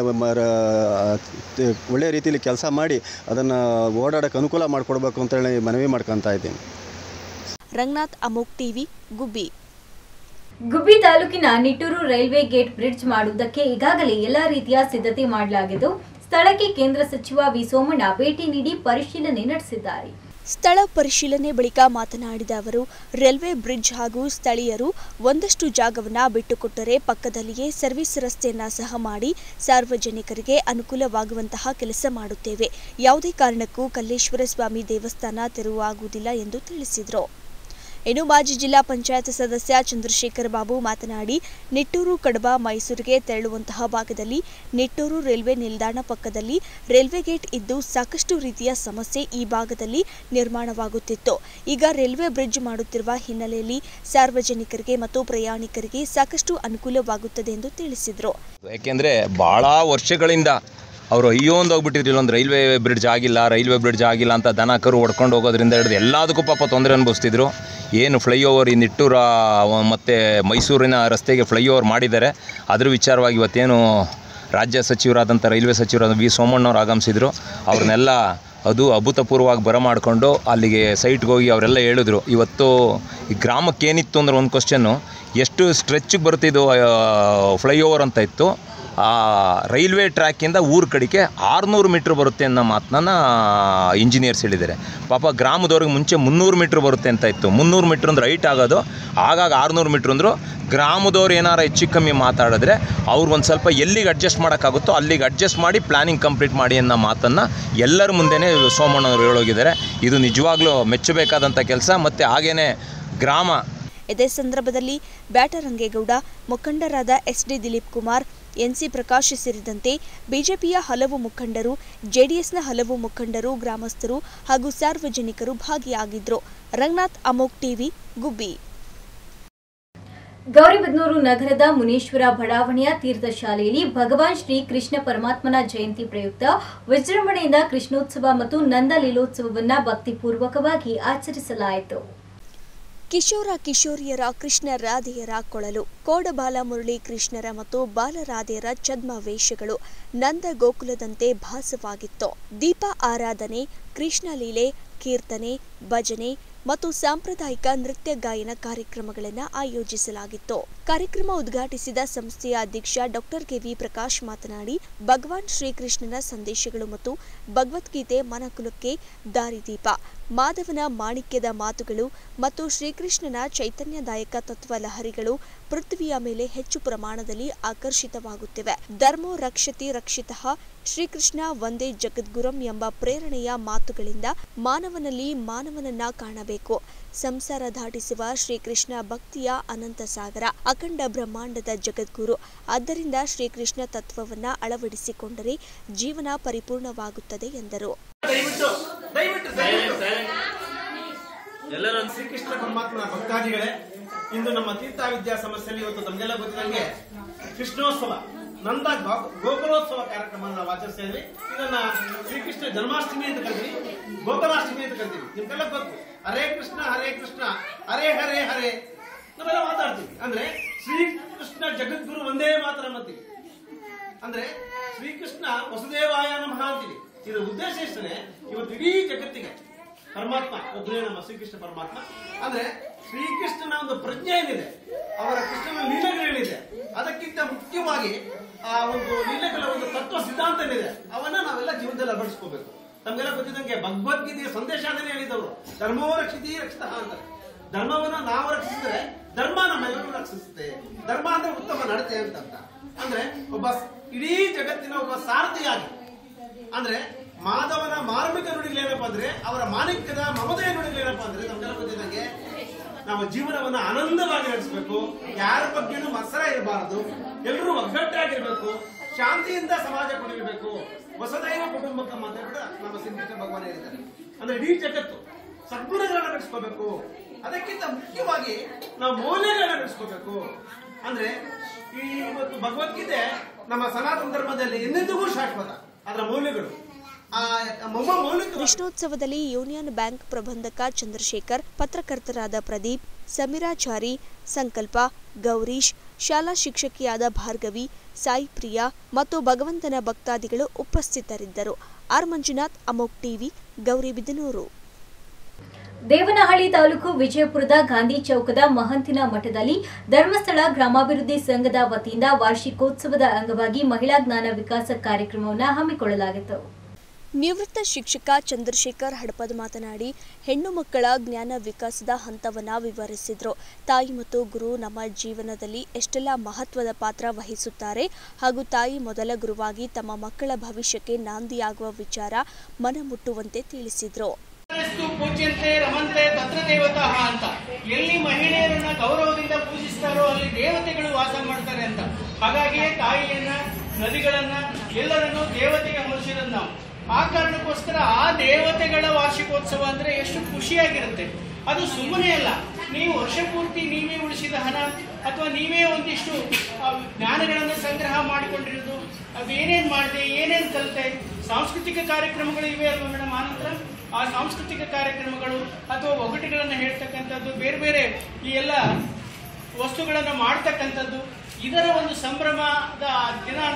ಒಳ್ಳೆಯ ರೀತಿಯಲ್ಲಿ ಕೆಲಸ ಮಾಡಿ ಅದನ್ನು ಓಡಾಡೋಕ್ಕೆ ಅನುಕೂಲ ಮಾಡಿಕೊಡ್ಬೇಕು ಅಂತೇಳಿ ಮನವಿ ಮಾಡ್ಕೊತಾ ಇದ್ದೀನಿ. ರಂಗನಾಥ್, ಅಮೋಕ್ ಟಿವಿ, ಗುಬ್ಬಿ. ಗುಬ್ಬಿ ತಾಲೂಕಿನ ನಿಟ್ಟೂರು ರೈಲ್ವೆ ಗೇಟ್ ಬ್ರಿಡ್ಜ್ ಮಾಡುವುದಕ್ಕೆ ಈಗಾಗಲೇ ಎಲ್ಲಾ ರೀತಿಯ ಸಿದ್ಧತೆ ಮಾಡಲಾಗಿದ್ದು ಸ್ಥಳಕ್ಕೆ ಕೇಂದ್ರ ಸಚಿವ ವಿ ಸೋಮಣ್ಣ ಭೇಟಿ ನೀಡಿ ಪರಿಶೀಲನೆ ನಡೆಸಿದ್ದಾರೆ. ಸ್ಥಳ ಪರಿಶೀಲನೆ ಬಳಿಕ ಮಾತನಾಡಿದ ಅವರು, ರೈಲ್ವೆ ಬ್ರಿಡ್ಜ್ ಹಾಗೂ ಸ್ಥಳೀಯರು ಒಂದಷ್ಟು ಜಾಗವನ್ನು ಬಿಟ್ಟುಕೊಟ್ಟರೆ ಪಕ್ಕದಲ್ಲಿಯೇ ಸರ್ವಿಸ್ ರಸ್ತೆಯನ್ನ ಸಹ ಮಾಡಿ ಸಾರ್ವಜನಿಕರಿಗೆ ಅನುಕೂಲವಾಗುವಂತಹ ಕೆಲಸ ಮಾಡುತ್ತೇವೆ. ಯಾವುದೇ ಕಾರಣಕ್ಕೂ ಕಲ್ಲೇಶ್ವರ ಸ್ವಾಮಿ ದೇವಸ್ಥಾನ ತೆರವಾಗುವುದಿಲ್ಲ ಎಂದು ತಿಳಿಸಿದರು. ಇನ್ನು ಮಾಜಿ ಜಿಲ್ಲಾ ಪಂಚಾಯತ್ ಸದಸ್ಯ ಚಂದ್ರಶೇಖರ್ ಬಾಬು ಮಾತನಾಡಿ, ನಿಟ್ಟೂರು ಕಡಬ ಮೈಸೂರಿಗೆ ತೆರಳುವಂತಹ ಭಾಗದಲ್ಲಿ ನಿಟ್ಟೂರು ರೈಲ್ವೆ ನಿಲ್ದಾಣ ಪಕ್ಕದಲ್ಲಿ ರೈಲ್ವೆ ಗೇಟ್ ಇದ್ದು ಸಾಕಷ್ಟು ರೀತಿಯ ಸಮಸ್ಯೆ ಈ ಭಾಗದಲ್ಲಿ ನಿರ್ಮಾಣವಾಗುತ್ತಿತ್ತು. ಈಗ ರೈಲ್ವೆ ಬ್ರಿಡ್ಜ್ ಮಾಡುತ್ತಿರುವ ಹಿನ್ನೆಲೆಯಲ್ಲಿ ಸಾರ್ವಜನಿಕರಿಗೆ ಮತ್ತು ಪ್ರಯಾಣಿಕರಿಗೆ ಸಾಕಷ್ಟು ಅನುಕೂಲವಾಗುತ್ತದೆ ಎಂದು ತಿಳಿಸಿದರು. ಯಾಕೆಂದರೆ ಬಹಳ ವರ್ಷಗಳಿಂದ ಅವರು ಅಯ್ಯೋಂದು ಹೋಗ್ಬಿಟ್ಟಿದ್ರು, ಇಲ್ಲೊಂದು ರೈಲ್ವೆ ಬ್ರಿಡ್ಜ್ ಆಗಿಲ್ಲ ರೈಲ್ವೆ ಬ್ರಿಡ್ಜ್ ಆಗಿಲ್ಲ ಅಂತ ದನ ಕರು ಹೊಡ್ಕೊಂಡು ಹೋಗೋದ್ರಿಂದ ಹಿಡಿದು ಎಲ್ಲದಕ್ಕೂ ಪಾಪ ತೊಂದರೆ ಅನುಭವಿಸ್ತಿದ್ರು. ಏನು ಫ್ಲೈಓವರ್ ಈ ನಿಟ್ಟೂರ ಮತ್ತು ಮೈಸೂರಿನ ರಸ್ತೆಗೆ ಫ್ಲೈಓವರ್ ಮಾಡಿದ್ದಾರೆ, ಅದ್ರ ವಿಚಾರವಾಗಿ ಇವತ್ತೇನು ರಾಜ್ಯ ಸಚಿವರಾದಂಥ ರೈಲ್ವೆ ಸಚಿವರಾದ ವಿ ಸೋಮಣ್ಣವ್ರು ಆಗಮಿಸಿದರು. ಅವ್ರನ್ನೆಲ್ಲ ಅದು ಅಭೂತಪೂರ್ವವಾಗಿ ಬರಮಾಡಿಕೊಂಡು ಅಲ್ಲಿಗೆ ಸೈಟ್ಗೆ ಹೋಗಿ ಅವರೆಲ್ಲ ಹೇಳಿದ್ರು, ಇವತ್ತು ಈ ಗ್ರಾಮಕ್ಕೆ ಏನಿತ್ತು ಅಂದ್ರೆ ಒಂದು ಕ್ವಶನ್ನು, ಎಷ್ಟು ಸ್ಟ್ರೆಚ್ಗೆ ಬರ್ತಿದ್ದು ಫ್ಲೈಓವರ್ ಅಂತ ಇತ್ತು, ಆ ರೈಲ್ವೆ ಟ್ರ್ಯಾಕಿಂದ ಊರ ಕಡೆಗೆ ಆರುನೂರು ಮೀಟ್ರ್ ಬರುತ್ತೆ ಅನ್ನೋ ಮಾತನ್ನ ಇಂಜಿನಿಯರ್ಸ್ ಹೇಳಿದ್ದಾರೆ. ಪಾಪ ಗ್ರಾಮದವ್ರಿಗೆ ಮುಂಚೆ ಮುನ್ನೂರು ಮೀಟ್ರ್ ಬರುತ್ತೆ ಅಂತ ಇತ್ತು. ಮುನ್ನೂರು ಮೀಟ್ರ್ ಅಂದ್ರೆ ರೈಟ್ ಆಗೋದು, ಆಗಾಗ ಆರುನೂರು ಮೀಟ್ರ್ ಅಂದರು. ಗ್ರಾಮದವ್ರು ಏನಾರು ಹೆಚ್ಚು ಕಮ್ಮಿ ಮಾತಾಡಿದ್ರೆ ಅವ್ರಿಗೆ ಒಂದು ಸ್ವಲ್ಪ ಎಲ್ಲಿಗೆ ಅಡ್ಜಸ್ಟ್ ಮಾಡೋಕ್ಕಾಗುತ್ತೋ ಅಲ್ಲಿಗೆ ಅಡ್ಜಸ್ಟ್ ಮಾಡಿ ಪ್ಲ್ಯಾನಿಂಗ್ ಕಂಪ್ಲೀಟ್ ಮಾಡಿ ಅನ್ನೋ ಮಾತನ್ನು ಎಲ್ಲರ ಮುಂದೆನೇ ಸೋಮಣ್ಣವರು ಹೇಳೋಗಿದ್ದಾರೆ. ಇದು ನಿಜವಾಗ್ಲೂ ಮೆಚ್ಚಬೇಕಾದಂಥ ಕೆಲಸ. ಮತ್ತು ಹಾಗೇ ಗ್ರಾಮ ಇದೇ ಸಂದರ್ಭದಲ್ಲಿ ಬ್ಯಾಟರಂಗೇಗೌಡ, ಮುಖಂಡರಾದ S D Dilip Kumar, NC Prakash ಸೇರಿದಂತೆ ಬಿಜೆಪಿಯ ಹಲವು ಮುಖಂಡರು, ಜೆಡಿಎಸ್ನ ಹಲವು ಮುಖಂಡರು, ಗ್ರಾಮಸ್ಥರು ಹಾಗೂ ಸಾರ್ವಜನಿಕರು ಭಾಗಿಯಾಗಿದ್ದರು. ರಂಗನಾಥ್, ಅಮೋಕ್ ಟಿವಿ, ಗುಬ್ಬಿ. ಗೌರಿಬಿದನೂರು ನಗರದ ಮುನೀಶ್ವರ ಬಡಾವಣೆಯ ತೀರ್ಥ ಶಾಲೆಯಲ್ಲಿ ಭಗವಾನ್ ಶ್ರೀ ಕೃಷ್ಣ ಪರಮಾತ್ಮನ ಜಯಂತಿ ಪ್ರಯುಕ್ತ ವಿಜೃಂಭಣೆಯಿಂದ ಕೃಷ್ಣೋತ್ಸವ ಮತ್ತು ನಂದ ಲೀಲೋತ್ಸವವನ್ನು ಭಕ್ತಿಪೂರ್ವಕವಾಗಿ ಆಚರಿಸಲಾಯಿತು. ಕಿಶೋರ ಕಿಶೋರಿಯರ ಕೃಷ್ಣ ರಾಧೆಯರ ಕೊಳಲು, ಕೋಡಬಾಲ ಮುರಳಿ ಕೃಷ್ಣರ ಮತ್ತು ಬಾಲರಾಧೆಯರ ಛದ್ಮ ವೇಷಗಳು ನಂದ ಗೋಕುಲದಂತೆ ಭಾಸವಾಗಿತ್ತು. ದೀಪ ಆರಾಧನೆ, ಕೃಷ್ಣ ಲೀಲೆ, ಕೀರ್ತನೆ, ಭಜನೆ ಮತ್ತು ಸಾಂಪ್ರದಾಯಿಕ ನೃತ್ಯ ಗಾಯನ ಕಾರ್ಯಕ್ರಮಗಳನ್ನು ಆಯೋಜಿಸಲಾಗಿತ್ತು. ಕಾರ್ಯಕ್ರಮ ಉದ್ಘಾಟಿಸಿದ ಸಂಸ್ಥೆಯ ಅಧ್ಯಕ್ಷ ಡಾಕ್ಟರ್ ಕೆವಿ ಪ್ರಕಾಶ್ ಮಾತನಾಡಿ, ಭಗವಾನ್ ಶ್ರೀಕೃಷ್ಣನ ಸಂದೇಶಗಳು ಮತ್ತು ಭಗವದ್ಗೀತೆ ಮನಕುಲಕ್ಕೆ ದಾರಿದೀಪ, ಮಾಧವನ ಮಾಣಿಕ್ಯದ ಮಾತುಗಳು ಮತ್ತು ಶ್ರೀಕೃಷ್ಣನ ಚೈತನ್ಯದಾಯಕ ತತ್ವ ಲಹರಿಗಳು ಪೃಥ್ವಿಯ ಮೇಲೆ ಹೆಚ್ಚು ಪ್ರಮಾಣದಲ್ಲಿ ಆಕರ್ಷಿತವಾಗುತ್ತಿವೆ. ಧರ್ಮೋ ರಕ್ಷತಿ ರಕ್ಷಿತಃ, ಶ್ರೀಕೃಷ್ಣ ಒಂದೇ ಜಗದ್ಗುರುಂ ಎಂಬ ಪ್ರೇರಣೆಯ ಮಾತುಗಳಿಂದ ಮಾನವನಲ್ಲಿ ಮಾನವನನ್ನ ಕಾಣಬೇಕು. ಸಂಸಾರ ದಾಟಿಸುವ ಶ್ರೀಕೃಷ್ಣ ಭಕ್ತಿಯ ಅನಂತ ಸಾಗರ, ಅಖಂಡ ಬ್ರಹ್ಮಾಂಡದ ಜಗದ್ಗುರು. ಆದ್ದರಿಂದ ಶ್ರೀಕೃಷ್ಣ ತತ್ವವನ್ನ ಅಳವಡಿಸಿಕೊಂಡರೆ ಜೀವನ ಪರಿಪೂರ್ಣವಾಗುತ್ತದೆ ಎಂದರು. ಎಲ್ಲರೂ ಶ್ರೀಕೃಷ್ಣ ಪರಮಾತ್ಮನ ಭಕ್ತಾದಿಗಳೇ, ಇಂದು ನಮ್ಮ ತೀರ್ಥ ವಿದ್ಯಾ ಸಂಸ್ಥೆಯಲ್ಲಿ ಇವತ್ತು ತಮಗೆಲ್ಲ ಗೊತ್ತಿದಂಗೆ ಕೃಷ್ಣೋತ್ಸವ, ನಂದ ಗೋಕುಲೋತ್ಸವ ಕಾರ್ಯಕ್ರಮ ನಾವು ಆಚರಿಸ್ತಾ ಇದ್ವಿ. ಇದನ್ನ ಶ್ರೀಕೃಷ್ಣ ಜನ್ಮಾಷ್ಟಮಿ ಅಂತ ಕರಿತೀವಿ, ಗೋಕುಲಾಷ್ಟಮಿ ಅಂತ ಕರಿತೀವಿ. ನಿಮ್ಗೆಲ್ಲ ಗೊತ್ತು, ಹರೇ ಕೃಷ್ಣ ಹರೇ ಕೃಷ್ಣ ಹರೇ ಹರೇ ಹರೇ ನಾವೆಲ್ಲ ಮಾತಾಡ್ತೀವಿ. ಅಂದ್ರೆ ಶ್ರೀಕೃಷ್ಣ ಜಗದ್ಗುರು ಒಂದೇ ಮಾತ್ರ ಅಂತೀವಿ. ಅಂದ್ರೆ ಶ್ರೀಕೃಷ್ಣ ವಸುದೇವಾಯ ನಮಃ ಅಂತೀವಿ. ಇದರ ಉದ್ದೇಶ ಇಷ್ಟೇ, ಇವತ್ತು ಇಡೀ ಜಗತ್ತಿಗೆ ಪರಮಾತ್ಮ ಒಬ್ಬನೇ ನಮ್ಮ ಶ್ರೀಕೃಷ್ಣ ಪರಮಾತ್ಮ. ಅಂದ್ರೆ ಶ್ರೀಕೃಷ್ಣನ ಒಂದು ಪ್ರಜ್ಞೆ ಏನಿದೆ, ಅವರ ಕೃಷ್ಣನ ಲೀಲೆಗಳೇನಿದೆ, ಅದಕ್ಕಿಂತ ಮುಖ್ಯವಾಗಿ ಆ ಒಂದು ಲೀಲೆಗಳ ಒಂದು ತತ್ವ ಸಿದ್ಧಾಂತ ಏನಿದೆ ಅವನ್ನ ನಾವೆಲ್ಲ ಜೀವನದಲ್ಲಿ ಅಳವಡಿಸ್ಕೋಬೇಕು. ತಮ್ಗೆಲ್ಲ ಗೊತ್ತಿದ್ದಂಗೆ ಭಗವದ್ಗೀತೆಯ ಸಂದೇಶ ಅದನ್ನೇ ಹೇಳಿದವರು, ಧರ್ಮೋ ರಕ್ಷಿತಿ ರಕ್ಷಿತ ಅಂತಾರೆ. ಧರ್ಮವನ್ನ ನಾವು ರಕ್ಷಿಸಿದ್ರೆ ಧರ್ಮ ನಮ್ಮೆಲ್ಲರೂ ರಕ್ಷಿಸುತ್ತೆ. ಧರ್ಮ ಅಂದ್ರೆ ಉತ್ತಮ ನಡತೆ ಅಂತ. ಅಂದ್ರೆ ಒಬ್ಬ ಇಡೀ ಜಗತ್ತಿನ ಒಬ್ಬ ಸಾರಥಿಯಾಗಿ, ಅಂದ್ರೆ ಮಾಧವನ ಮಾರ್ಮಿಕ ನುಡಿಗಳೇನಪ್ಪ ಅಂದ್ರೆ, ಅವರ ಮಾಣಿಕ್ಯದ ಮಮತೆಯ ನುಡಿಗಳೇನಪ್ಪ ಅಂದ್ರೆ, ನಮ್ಗೆಲ್ಲ ಗೊತ್ತಿದ್ದಂಗೆ ನಾವು ಜೀವನವನ್ನ ಆನಂದವಾಗಿ ನಡೆಸಬೇಕು. ಯಾರ ಬಗ್ಗೆನೂ ಮತ್ಸರ ಇರಬಾರದು, ಎಲ್ಲರೂ ಒಗ್ಗಟ್ಟಾಗಿರ್ಬೇಕು, ಶಾಂತಿಯಿಂದ ಸಮಾಜ ಕುಡಿಯಬೇಕು, ಹೊಸದೈವ ಕುಟುಂಬಕ್ಕಮ್ಮ ಅಂತ ಕೂಡ ನಮ್ಮ ಶ್ರೀಕೃಷ್ಣ ಭಗವಾನ್ ಹೇಳಿದ್ದಾರೆ. ಅಂದ್ರೆ ಇಡೀ ಜಗತ್ತು ಸದ್ಗುಣಗಳನ್ನ ನಡೆಸ್ಕೋಬೇಕು. ಅದಕ್ಕಿಂತ ಮುಖ್ಯವಾಗಿ ನಾವು ಮೌಲ್ಯಗಳನ್ನ ನಡೆಸ್ಕೋಬೇಕು. ಅಂದ್ರೆ ಈ ಇವತ್ತು ಭಗವದ್ಗೀತೆ ನಮ್ಮ ಸನಾತನ ಧರ್ಮದಲ್ಲಿ ಎಂದೆಂದಿಗೂ ಶಾಶ್ವತ. ಅದರ ಮೌಲ್ಯಗಳು ಕೃಷ್ಣೋತ್ಸವದಲ್ಲಿ ಯೂನಿಯನ್ ಬ್ಯಾಂಕ್ ಪ್ರಬಂಧಕ ಚಂದ್ರಶೇಖರ್, ಪತ್ರಕರ್ತರಾದ ಪ್ರದೀಪ್, ಸಮೀರಾಚಾರಿ, ಸಂಕಲ್ಪ, ಗೌರೀಶ್, ಶಾಲಾ ಶಿಕ್ಷಕಿಯಾದ ಭಾರ್ಗವಿ, ಸಾಯಿ ಪ್ರಿಯಾ ಮತ್ತು ಭಗವಂತನ ಭಕ್ತಾದಿಗಳು ಉಪಸ್ಥಿತರಿದ್ದರು. ಆರ್ ಮಂಜುನಾಥ್, ಅಮೋಕ್ ಟಿವಿ, ಗೌರಿಬಿದನೂರು. ದೇವನಹಳ್ಳಿ ತಾಲೂಕು ವಿಜಯಪುರದ ಗಾಂಧಿ ಚೌಕದ ಮಹಂತಿನ ಮಠದಲ್ಲಿ ಧರ್ಮಸ್ಥಳ ಗ್ರಾಮಾಭಿವೃದ್ಧಿ ಸಂಘದ ವತಿಯಿಂದ ವಾರ್ಷಿಕೋತ್ಸವದ ಅಂಗವಾಗಿ ಮಹಿಳಾ ಜ್ಞಾನ ವಿಕಾಸ ಕಾರ್ಯಕ್ರಮವನ್ನು ಹಮ್ಮಿಕೊಳ್ಳಲಾಗಿತ್ತು. ನಿವೃತ್ತ ಶಿಕ್ಷಕ ಚಂದ್ರಶೇಖರ್ ಹಡಪದ್ ಮಾತನಾಡಿ, ಹೆಣ್ಣು ಮಕ್ಕಳ ಜ್ಞಾನ ವಿಕಾಸದ ಹಂತವನ್ನು ವಿವರಿಸಿದರು. ತಾಯಿ ಮತ್ತು ಗುರು ನಮ್ಮ ಜೀವನದಲ್ಲಿ ಎಷ್ಟೆಲ್ಲ ಮಹತ್ವದ ಪಾತ್ರ ವಹಿಸುತ್ತಾರೆ ಹಾಗೂ ತಾಯಿ ಮೊದಲ ಗುರುವಾಗಿ ತಮ್ಮ ಮಕ್ಕಳ ಭವಿಷ್ಯಕ್ಕೆ ನಾಂದಿಯಾಗುವ ವಿಚಾರ ಮನಮುಟ್ಟುವಂತೆ ತಿಳಿಸಿದರು. ಪೂಜ್ಯಂತೆ ರಮಂತೆ ತತ್ರ ದೇವತಃ ಅಂತ, ಎಲ್ಲಿ ಮಹಿಳೆಯರನ್ನ ಗೌರವದಿಂದ ಪೂಜಿಸ್ತಾರೋ ಅಲ್ಲಿ ದೇವತೆಗಳು ವಾಸ ಮಾಡ್ತಾರೆ ಅಂತ. ಹಾಗಾಗಿಯೇ ತಾಯಿಯನ್ನ, ನದಿಗಳನ್ನ, ಎಲ್ಲರನ್ನೂ ದೇವತೆಗೆ ಹೋಲಿಸಿರೋದು ನಾವು. ಆ ಕಾರಣಕ್ಕೋಸ್ಕರ ಆ ದೇವತೆಗಳ ವಾರ್ಷಿಕೋತ್ಸವ ಅಂದ್ರೆ ಎಷ್ಟು ಖುಷಿಯಾಗಿರುತ್ತೆ. ಅದು ಸುಮ್ಮನೆ ಅಲ್ಲ, ನೀವು ವರ್ಷ ಪೂರ್ತಿ ನೀವೇ ಉಳಿಸಿದ ಹಣ ಅಥವಾ ನೀವೇ ಒಂದಿಷ್ಟು ಜ್ಞಾನಗಳನ್ನು ಸಂಗ್ರಹ ಮಾಡಿಕೊಂಡಿರೋದು, ಅವೇನೇನ್ ಮಾಡಿದೆ, ಏನೇನ್ ಕಲಿತೆ, ಸಾಂಸ್ಕೃತಿಕ ಕಾರ್ಯಕ್ರಮಗಳು ಇವೆ ಅಲ್ವಾ ಮೇಡಮ್. ಆನಂತರ ಆ ಸಾಂಸ್ಕೃತಿಕ ಕಾರ್ಯಕ್ರಮಗಳು ಅಥವಾ ಒಗಟುಗಳನ್ನು ಹೇಳ್ತಕ್ಕಂಥದ್ದು, ಬೇರೆ ಬೇರೆ ಈ ಎಲ್ಲ ವಸ್ತುಗಳನ್ನು ಮಾಡ್ತಕ್ಕಂಥದ್ದು, ಇದರ ಒಂದು ಸಂಭ್ರಮದ ದಿನ ಅಂದ್ರೆ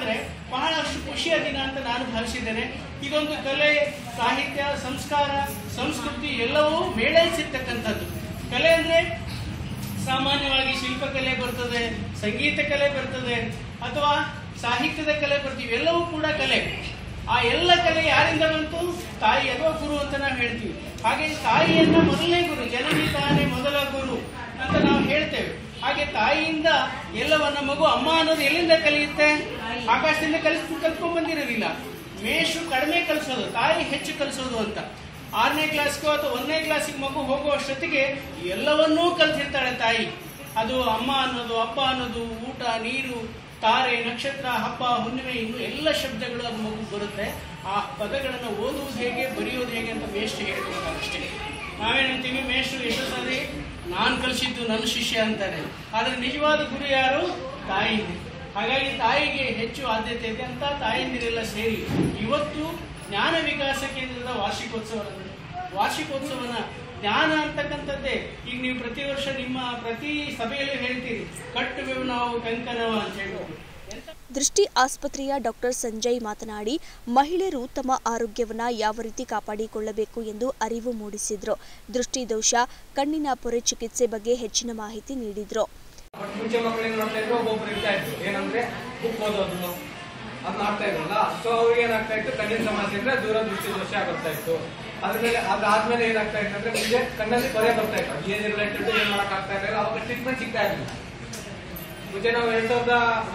ಬಹಳಷ್ಟು ಖುಷಿಯ ದಿನ ಅಂತ ನಾನು ಭಾವಿಸಿದ್ದೇನೆ. ಇದೊಂದು ಕಲೆ, ಸಾಹಿತ್ಯ, ಸಂಸ್ಕಾರ, ಸಂಸ್ಕೃತಿ ಎಲ್ಲವೂ ಮೇಳೈಸಿರ್ತಕ್ಕಂಥದ್ದು. ಕಲೆ ಅಂದರೆ ಸಾಮಾನ್ಯವಾಗಿ ಶಿಲ್ಪಕಲೆ ಬರ್ತದೆ, ಸಂಗೀತ ಕಲೆ ಬರ್ತದೆ, ಅಥವಾ ಸಾಹಿತ್ಯದ ಕಲೆ ಬರ್ತೀವಿ, ಇವೆಲ್ಲವೂ ಕೂಡ ಕಲೆ. ಆ ಎಲ್ಲ ಕಲೆ ಯಾರಿಂದ ಬಂತು? ತಾಯಿ ಅಥವಾ ಗುರು ಅಂತ ನಾವು ಹೇಳ್ತೀವಿ. ಹಾಗೆ ತಾಯಿಯನ್ನ ಮೊದಲನೇ ಗುರು, ಜನನಿ ತಾನೇ ಮೊದಲ ಗುರು ಅಂತ ನಾವು ಹೇಳ್ತೇವೆ. ಹಾಗೆ ತಾಯಿಯಿಂದ ಎಲ್ಲವನ್ನ ಮಗು ಅಮ್ಮ ಅನ್ನೋದು ಎಲ್ಲಿಂದ ಕಲಿಯುತ್ತೆ? ಆಕಾಶದಿಂದ ಕಲಿಸ್ ಕಲ್ತ್ಕೊಂಡ್ ಬಂದಿರೋದಿಲ್ಲ. ಮೇಷು ಕಡಿಮೆ ಕಲಿಸೋದು, ತಾಯಿ ಹೆಚ್ಚು ಕಲಿಸೋದು ಅಂತ. ಆರನೇ ಕ್ಲಾಸ್ಗೂ ಅಥವಾ ಒಂದನೇ ಕ್ಲಾಸಿಗೆ ಮಗು ಹೋಗುವಷ್ಟೊತ್ತಿಗೆ ಎಲ್ಲವನ್ನೂ ಕಲ್ತಿರ್ತಾಳೆ ತಾಯಿ. ಅದು ಅಮ್ಮ ಅನ್ನೋದು, ಅಪ್ಪ ಅನ್ನೋದು, ಊಟ, ನೀರು, ತಾರೆ, ನಕ್ಷತ್ರ, ಹಬ್ಬ, ಹುಣ್ಣಿಮೆ, ಇನ್ನು ಎಲ್ಲ ಶಬ್ದಗಳು ಅದು ಮಗು ಬರುತ್ತೆ. ಆ ಪದಗಳನ್ನು ಓದುವುದು ಹೇಗೆ, ಬರೆಯೋದು ಹೇಗೆ ಅಂತ ಮೇಷ್ಟ್ರು ಹೇಳ್ಕೊಡ್ತಾರೆ ಅಷ್ಟೇ. ನಾವೇನಂತೀವಿ, ಮೇಷ್ಟ್ರು ಎಷ್ಟೋ ಸಾರಿ ನಾನು ಕಲಿಸಿದ್ದು ನನ್ನ ಶಿಷ್ಯ ಅಂತಾರೆ. ಆದರೆ ನಿಜವಾದ ಗುರು ಯಾರು? ತಾಯಿನೇ. ಹಾಗಾಗಿ ತಾಯಿಗೆ ಹೆಚ್ಚು ಆದ್ಯತೆ ಇದೆ ಅಂತ ತಾಯಂದಿರೆಲ್ಲ ಸೇರಿ ಇವತ್ತು ಜ್ಞಾನ ವಿಕಾಸ ಕೇಂದ್ರದ ವಾರ್ಷಿಕೋತ್ಸವ. ವಾರ್ಷಿಕೋತ್ಸವನ ಜ್ಞಾನ ಅಂತಕ್ಕಂಥದ್ದೇ. ಈಗ ನೀವು ಪ್ರತಿ ವರ್ಷ ನಿಮ್ಮ ಪ್ರತಿ ಸಭೆಯಲ್ಲಿ ಹೇಳ್ತೀರಿ, ಕಟ್ಟುವೆವು ನಾವು ಕಂಕಣವ ಅಂತ ಹೇಳ್ಬೋದು. ದೃಷ್ಟಿ ಆಸ್ಪತ್ರೆಯ ಡಾಕ್ಟರ್ ಸಂಜಯ್ ಮಾತನಾಡಿ, ಮಹಿಳೆಯರು ತಮ್ಮ ಆರೋಗ್ಯವನ್ನ ಯಾವ ರೀತಿ ಕಾಪಾಡಿಕೊಳ್ಳಬೇಕು ಎಂದು ಅರಿವು ಮೂಡಿಸಿದ್ರು. ದೃಷ್ಟಿ ದೋಷ, ಕಣ್ಣಿನ ಪೊರೆ ಚಿಕಿತ್ಸೆ ಬಗ್ಗೆ ಹೆಚ್ಚಿನ ಮಾಹಿತಿ ನೀಡಿದ್ರು. ಮುಂಚೆ ಮಕ್ಕಳೇನು ಮಾಡ್ತಾ ಇದ್ರು, ಒಬ್ಬೊಬ್ರು ಇರ್ತಾ ಇದ್ರು, ಏನಂದ್ರೆ ಬುಕ್ ಓದೋದು ಅದ್ ಮಾಡ್ತಾ ಇದ್ರಲ್ಲ. ಸೊ ಅವ್ರಿಗೆ ಏನಾಗ್ತಾ ಇತ್ತು, ಕಣ್ಣಿನ ಸಮಸ್ಯೆ ಅಂದ್ರೆ ದೂರ ದೃಷ್ಟಿ ದೋಷ ಆಗುತ್ತಾ ಇತ್ತು. ಅದ್ಮೇಲೆ ಅದಾದ್ಮೇಲೆ ಏನಾಗ್ತಾ ಇತ್ತು ಅಂದ್ರೆ ಮುಂದೆ ಕಣ್ಣಲ್ಲಿ ಪೊರೆ ಬರ್ತಾ ಇತ್ತು. ಏನ್ ರಿಲೇಟೆಡ್ ಏನ್ ಮಾಡಕ್ ಆಗ್ತಾ ಇರಲಿಲ್ಲ, ಅವಾಗ ಟ್ರೀಟ್ಮೆಂಟ್ ಸಿಗ್ತಾ ಇರಲಿಲ್ಲ. ಮುಂಚೆ ನಾವು ಎರಡ್ ಸಾವಿರದ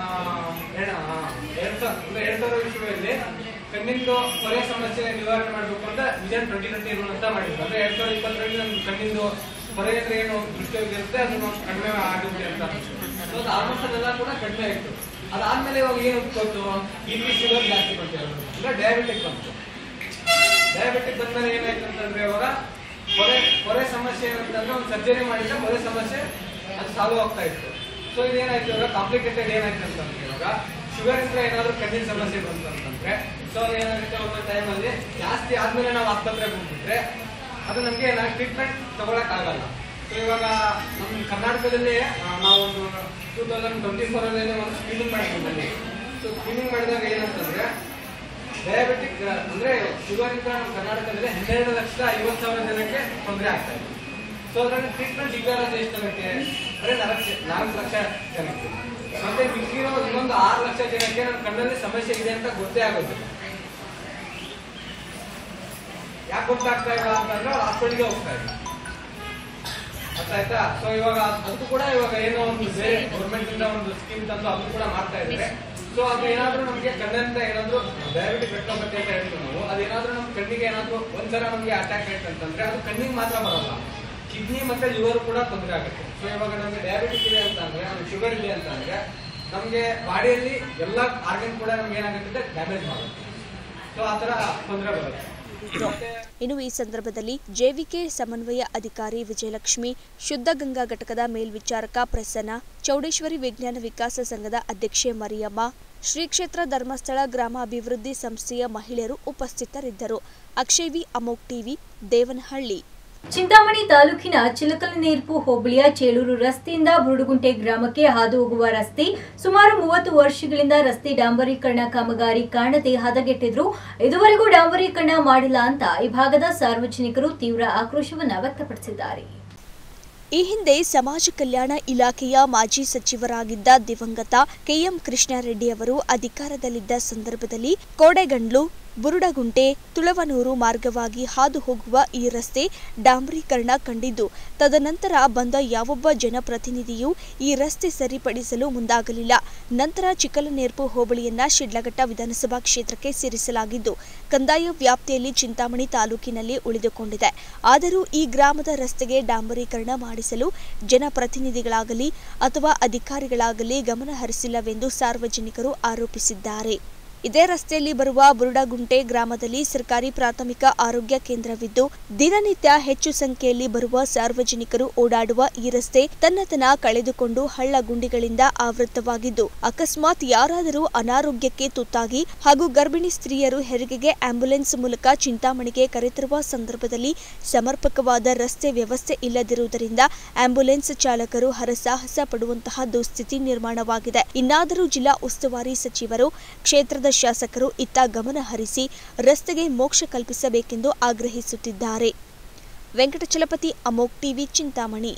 ಎರಡ್ ಸಾವಿರ ಎರಡ್ ಸಾವಿರ ಇಸ್ವಿಯಲ್ಲಿ ಕಣ್ಣಿಂದು ಪೊರೆ ಸಮಸ್ಯೆ ನಿವಾರಣೆ ಮಾಡಬೇಕು ಅಂತ ವಿಷನ್ ಟ್ವೆಂಟಿ ಟ್ವೆಂಟಿ ಅಂತ ಮಾಡಿದ್ರು. ಅಂದ್ರೆ ಎರಡ್ ಸಾವಿರದ ಇಪ್ಪತ್ತರಲ್ಲಿ ನಮ್ಗೆ ಕಣ್ಣಿಂದು ಪೊರೆ ಅಂದ್ರೆ ಏನು ದೃಷ್ಟಿಯಾಗಿರುತ್ತೆ ಅದನ್ನು ಕಡಿಮೆ ಆಗುತ್ತೆ ಅಂತ. ಸೊ ಆಲ್ಮೋಸ್ಟ್ ಅದೆಲ್ಲ ಕೂಡ ಕಡಿಮೆ ಆಯ್ತು. ಅದಾದ್ಮೇಲೆ ಇವಾಗ ಏನು ಗೊತ್ತು, ಬಿ ಪಿ ಶುಗರ್ ಜಾಸ್ತಿ ಬಂತಿರೋದು, ಅಂದ್ರೆ ಡಯಾಬಿಟಿಕ್ ಬಂತು. ಡಯಾಬಿಟಿಕ್ ಬಂದ್ಮೇಲೆ ಏನಾಯ್ತು ಅಂತಂದ್ರೆ ಇವಾಗ ಪೊರೆ ಪೊರೆ ಸಮಸ್ಯೆ ಏನಂತಂದ್ರೆ ಒಂದು ಸರ್ಜರಿ ಮಾಡಿದ್ರೆ ಪೊರೆ ಸಮಸ್ಯೆ ಅದು ಸಾಲ್ವ್ ಆಗ್ತಾ ಇತ್ತು. ಸೊ ಇದೇನಾಯ್ತು ಇವಾಗ ಕಾಂಪ್ಲಿಕೇಟೆಡ್ ಏನಾಯ್ತು ಅಂತಂದ್ರೆ ಇವಾಗ ಶುಗರ್ ಇಂದ ಏನಾದ್ರು ಕಣ್ಣಿನ ಸಮಸ್ಯೆ ಬಂತು ಅಂತಂದ್ರೆ ಸೊ ಏನಾಗುತ್ತೆ ಒಂದು ಟೈಮಲ್ಲಿ ಜಾಸ್ತಿ ಆದ್ಮೇಲೆ ನಾವು ಆಸ್ಪತ್ರೆಗೆ ಹೋಗ್ಬಿಟ್ರೆ ಅದು ನಮ್ಗೆ ಏನಾದ್ರು ಟ್ರೀಟ್ಮೆಂಟ್ ತಗೊಳಕ್ ಆಗಲ್ಲ. ಸೊ ಇವಾಗ ನಮ್ಮ ಕರ್ನಾಟಕದಲ್ಲಿ ನಾವು ಒಂದು ಟೂ ತೌಸಂಡ್ ಟ್ವೆಂಟಿ ಫೋರ್ ಅಲ್ಲಿ ಒಂದು ಸ್ಕ್ರೀನಿಂಗ್ ಮಾಡಿದ್ವಿ. ಸೊ ಸ್ಕ್ರೀನಿಂಗ್ ಮಾಡಿದಾಗ ಏನಂತಂದ್ರೆ ಡಯಾಬಿಟಿಕ್ ಅಂದ್ರೆ ಶುಗರ್ ಇಂದ ನಮ್ಮ ಕರ್ನಾಟಕದಲ್ಲಿ ಹನ್ನೆರಡು ಲಕ್ಷ ಐವತ್ತು ಸಾವಿರ ಜನಕ್ಕೆ ತೊಂದರೆ ಆಗ್ತಾ ಇದೆ. ಸೊ ಅದ್ರಲ್ಲಿ ಟ್ರೀಟ್ಮೆಂಟ್ ಸಿಗೋದು ಎಷ್ಟು ಜನಕ್ಕೆ ಅಂದ್ರೆ ನಾಲ್ಕು ನಾಲ್ಕು ಲಕ್ಷ ಜನಕ್ಕೆ. ಮತ್ತೆ ಮಿಕ್ಕಿರೋ ಇನ್ನೊಂದು ಆರು ಲಕ್ಷ ಜನಕ್ಕೆ ನಮ್ಮ ಕಣ್ಣಲ್ಲಿ ಸಮಸ್ಯೆ ಇದೆ ಅಂತ ಗೊತ್ತೇ ಆಗುತ್ತೆ. ಯಾಕೆ ಗೊತ್ತಾಗ್ತಾ ಇಲ್ಲ ಅಂತಂದ್ರೆ ಅವ್ರು ಹಾಸ್ಪಿಟಲ್ಗೆ ಹೋಗ್ತಾ ಇಲ್ಲ. ಅರ್ಥ ಆಯ್ತಾ? ಸೊ ಇವಾಗ ಅದಕ್ಕೂ ಕೂಡ ಇವಾಗ ಏನೋ ಒಂದು ಬೇರೆ ಗೌರ್ಮೆಂಟ್ ಇಂದ ಒಂದು ಸ್ಕೀಮ್ ತಂದು ಅದನ್ನು ಕೂಡ ಮಾಡ್ತಾ ಇದ್ದಾರೆ. ಸೊ ಅದು ಏನಾದ್ರೂ ನಮ್ಗೆ ಕಣ್ಣಂತ ಏನಾದ್ರು ಡಯಾಬಿಟಿಕ್ ರೆಟಿನೋಪತಿ ಅಂತ ಹೇಳ್ತೀವಿ ನಾವು, ಅದೇನಾದ್ರೂ ನಮ್ ಕಣ್ಣಿಗೆ ಏನಾದ್ರು ಒಂದ್ಸಲ ನಮ್ಗೆ ಅಟ್ಯಾಕ್ ಆಯ್ತು ಅಂತಂದ್ರೆ ಅದು ಕಣ್ಣಿಗೆ ಮಾತ್ರ ಬರಲ್ಲ, ಕಿಡ್ನಿ ಮತ್ತೆ ಲಿವರ್ ಕೂಡ ತೊಂದರೆ ಆಗುತ್ತೆ. ಸೊ ಇವಾಗ ನಮ್ಗೆ ಡಯಾಬಿಟಿಕ್ ಇದೆ ಅಂತ ಅಂದ್ರೆ, ನಮ್ಗೆ ಶುಗರ್ ಇದೆ ಅಂತ ಅಂದ್ರೆ ನಮ್ಗೆ ಬಾಡಿಯಲ್ಲಿ ಎಲ್ಲ ಆರ್ಗನ್ ಕೂಡ ನಮ್ಗೆ ಏನಾಗುತ್ತೆ ಡ್ಯಾಮೇಜ್ ಮಾಡುತ್ತೆ. ಸೊ ಆತರ ತೊಂದರೆ ಬರುತ್ತೆ. ಇನ್ನು ಈ ಸಂದರ್ಭದಲ್ಲಿ ಜೆವಿಕೆ ಸಮನ್ವಯ ಅಧಿಕಾರಿ ವಿಜಯಲಕ್ಷ್ಮಿ, ಶುದ್ಧ ಗಂಗಾ ಘಟಕದ ಮೇಲ್ವಿಚಾರಕ ಪ್ರಸನ್ನ, ಚೌಡೇಶ್ವರಿ ವಿಜ್ಞಾನ ವಿಕಾಸ ಸಂಘದ ಅಧ್ಯಕ್ಷೆ ಮರಿಯಮ್ಮ, ಶ್ರೀ ಕ್ಷೇತ್ರ ಧರ್ಮಸ್ಥಳ ಗ್ರಾಮಾಭಿವೃದ್ಧಿ ಸಂಸ್ಥೆಯ ಮಹಿಳೆಯರು ಉಪಸ್ಥಿತರಿದ್ದರು. Akshay V, Amok TV, Devanahalli. Chintamani ತಾಲೂಕಿನ ಚಿಲಕಲನೇರ್ಪು ಹೋಬಳಿಯ ಚೇಳೂರು ರಸ್ತೆಯಿಂದ ಬುರುಡುಗುಂಟೆ ಗ್ರಾಮಕ್ಕೆ ಹಾದು ಹೋಗುವ ರಸ್ತೆ ಸುಮಾರು ಮೂವತ್ತು ವರ್ಷಗಳಿಂದ ರಸ್ತೆ ಡಾಂಬರೀಕರಣ ಕಾಮಗಾರಿ ಕಾಣದೆ ಹದಗೆಟ್ಟಿದ್ರು. ಇದುವರೆಗೂ ಡಾಂಬರೀಕರಣ ಮಾಡಿಲ್ಲ ಅಂತ ಈ ಭಾಗದ ಸಾರ್ವಜನಿಕರು ತೀವ್ರ ಆಕ್ರೋಶವನ್ನು ವ್ಯಕ್ತಪಡಿಸಿದ್ದಾರೆ. ಈ ಹಿಂದೆ ಸಮಾಜ ಕಲ್ಯಾಣ ಇಲಾಖೆಯ ಮಾಜಿ ಸಚಿವರಾಗಿದ್ದ ದಿವಂಗತ ಕೆಎಂ ಕೃಷ್ಣಾರೆಡ್ಡಿ ಅವರು ಅಧಿಕಾರದಲ್ಲಿದ್ದ ಸಂದರ್ಭದಲ್ಲಿ ಕೋಡೆಗಂಡ್ಲು, ಬುರುಡಗುಂಟೆ, ತುಳವನೂರು ಮಾರ್ಗವಾಗಿ ಹಾದು ಹೋಗುವ ಈ ರಸ್ತೆ ಡಾಂಬರೀಕರಣ ಕಂಡಿದ್ದು, ತದನಂತರ ಬಂದ ಯಾವೊಬ್ಬ ಜನಪ್ರತಿನಿಧಿಯೂ ಈ ರಸ್ತೆ ಸರಿಪಡಿಸಲು ಮುಂದಾಗಲಿಲ್ಲ. ನಂತರ ಚಿಕ್ಕಲನೇರ್ಪು ಹೋಬಳಿಯನ್ನ ಶಿಡ್ಲಘಟ್ಟ ವಿಧಾನಸಭಾ ಕ್ಷೇತ್ರಕ್ಕೆ ಸೇರಿಸಲಾಗಿದ್ದು, ಕಂದಾಯ ವ್ಯಾಪ್ತಿಯಲ್ಲಿ ಚಿಂತಾಮಣಿ ತಾಲೂಕಿನಲ್ಲಿ ಉಳಿದುಕೊಂಡಿದೆ. ಆದರೂ ಈ ಗ್ರಾಮದ ರಸ್ತೆಗೆ ಡಾಂಬರೀಕರಣ ಮಾಡಿಸಲು ಜನಪ್ರತಿನಿಧಿಗಳಾಗಲಿ ಅಥವಾ ಅಧಿಕಾರಿಗಳಾಗಲಿ ಗಮನ ಹರಿಸಿಲ್ಲವೆಂದು ಸಾರ್ವಜನಿಕರು ಆರೋಪಿಸಿದ್ದಾರೆ. ಇದೇ ರಸ್ತೆಯಲ್ಲಿ ಬರುವ ಬುರುಡಗುಂಟೆ ಗ್ರಾಮದಲ್ಲಿ ಸರ್ಕಾರಿ ಪ್ರಾಥಮಿಕ ಆರೋಗ್ಯ ಕೇಂದ್ರವಿದ್ದು, ದಿನನಿತ್ಯ ಹೆಚ್ಚು ಸಂಖ್ಯೆಯಲ್ಲಿ ಬರುವ ಸಾರ್ವಜನಿಕರು ಓಡಾಡುವ ಈ ರಸ್ತೆ ತನ್ನತನ ಕಳೆದುಕೊಂಡು ಹಳ್ಳ ಗುಂಡಿಗಳಿಂದ ಆವೃತವಾಗಿದ್ದು, ಅಕಸ್ಮಾತ್ ಯಾರಾದರೂ ಅನಾರೋಗ್ಯಕ್ಕೆ ತುತ್ತಾಗಿ ಹಾಗೂ ಗರ್ಭಿಣಿ ಸ್ತ್ರೀಯರು ಹೆರಿಗೆಗೆ ಆಂಬ್ಯುಲೆನ್ಸ್ ಮೂಲಕ ಚಿಂತಾಮಣಿಗೆ ಕರೆತರುವ ಸಂದರ್ಭದಲ್ಲಿ ಸಮರ್ಪಕವಾದ ರಸ್ತೆ ವ್ಯವಸ್ಥೆ ಇಲ್ಲದಿರುವುದರಿಂದ ಆಂಬ್ಯುಲೆನ್ಸ್ ಚಾಲಕರು ಹರಸಾಹಸ ಪಡುವಂತಹ ದುಸ್ಥಿತಿ ನಿರ್ಮಾಣವಾಗಿದೆ. ಇನ್ನಾದರೂ ಜಿಲ್ಲಾ ಉಸ್ತುವಾರಿ ಸಚಿವರು ಕ್ಷೇತ್ರದ ಕ್ಷೇತ್ರದ ಶಾಸಕರು ಇತ್ತ ಗಮನ ಹರಿಸಿ ರಸ್ತೆಗೆ ಮೋಕ್ಷ ಕಲ್ಪಿಸಬೇಕೆಂದು ಆಗ್ರಹಿಸುತ್ತಿದ್ದಾರೆ. ವೆಂಕಟಚಲಪತಿ, ಅಮೋಕ್ ಟಿವಿ, ಚಿಂತಾಮಣಿ.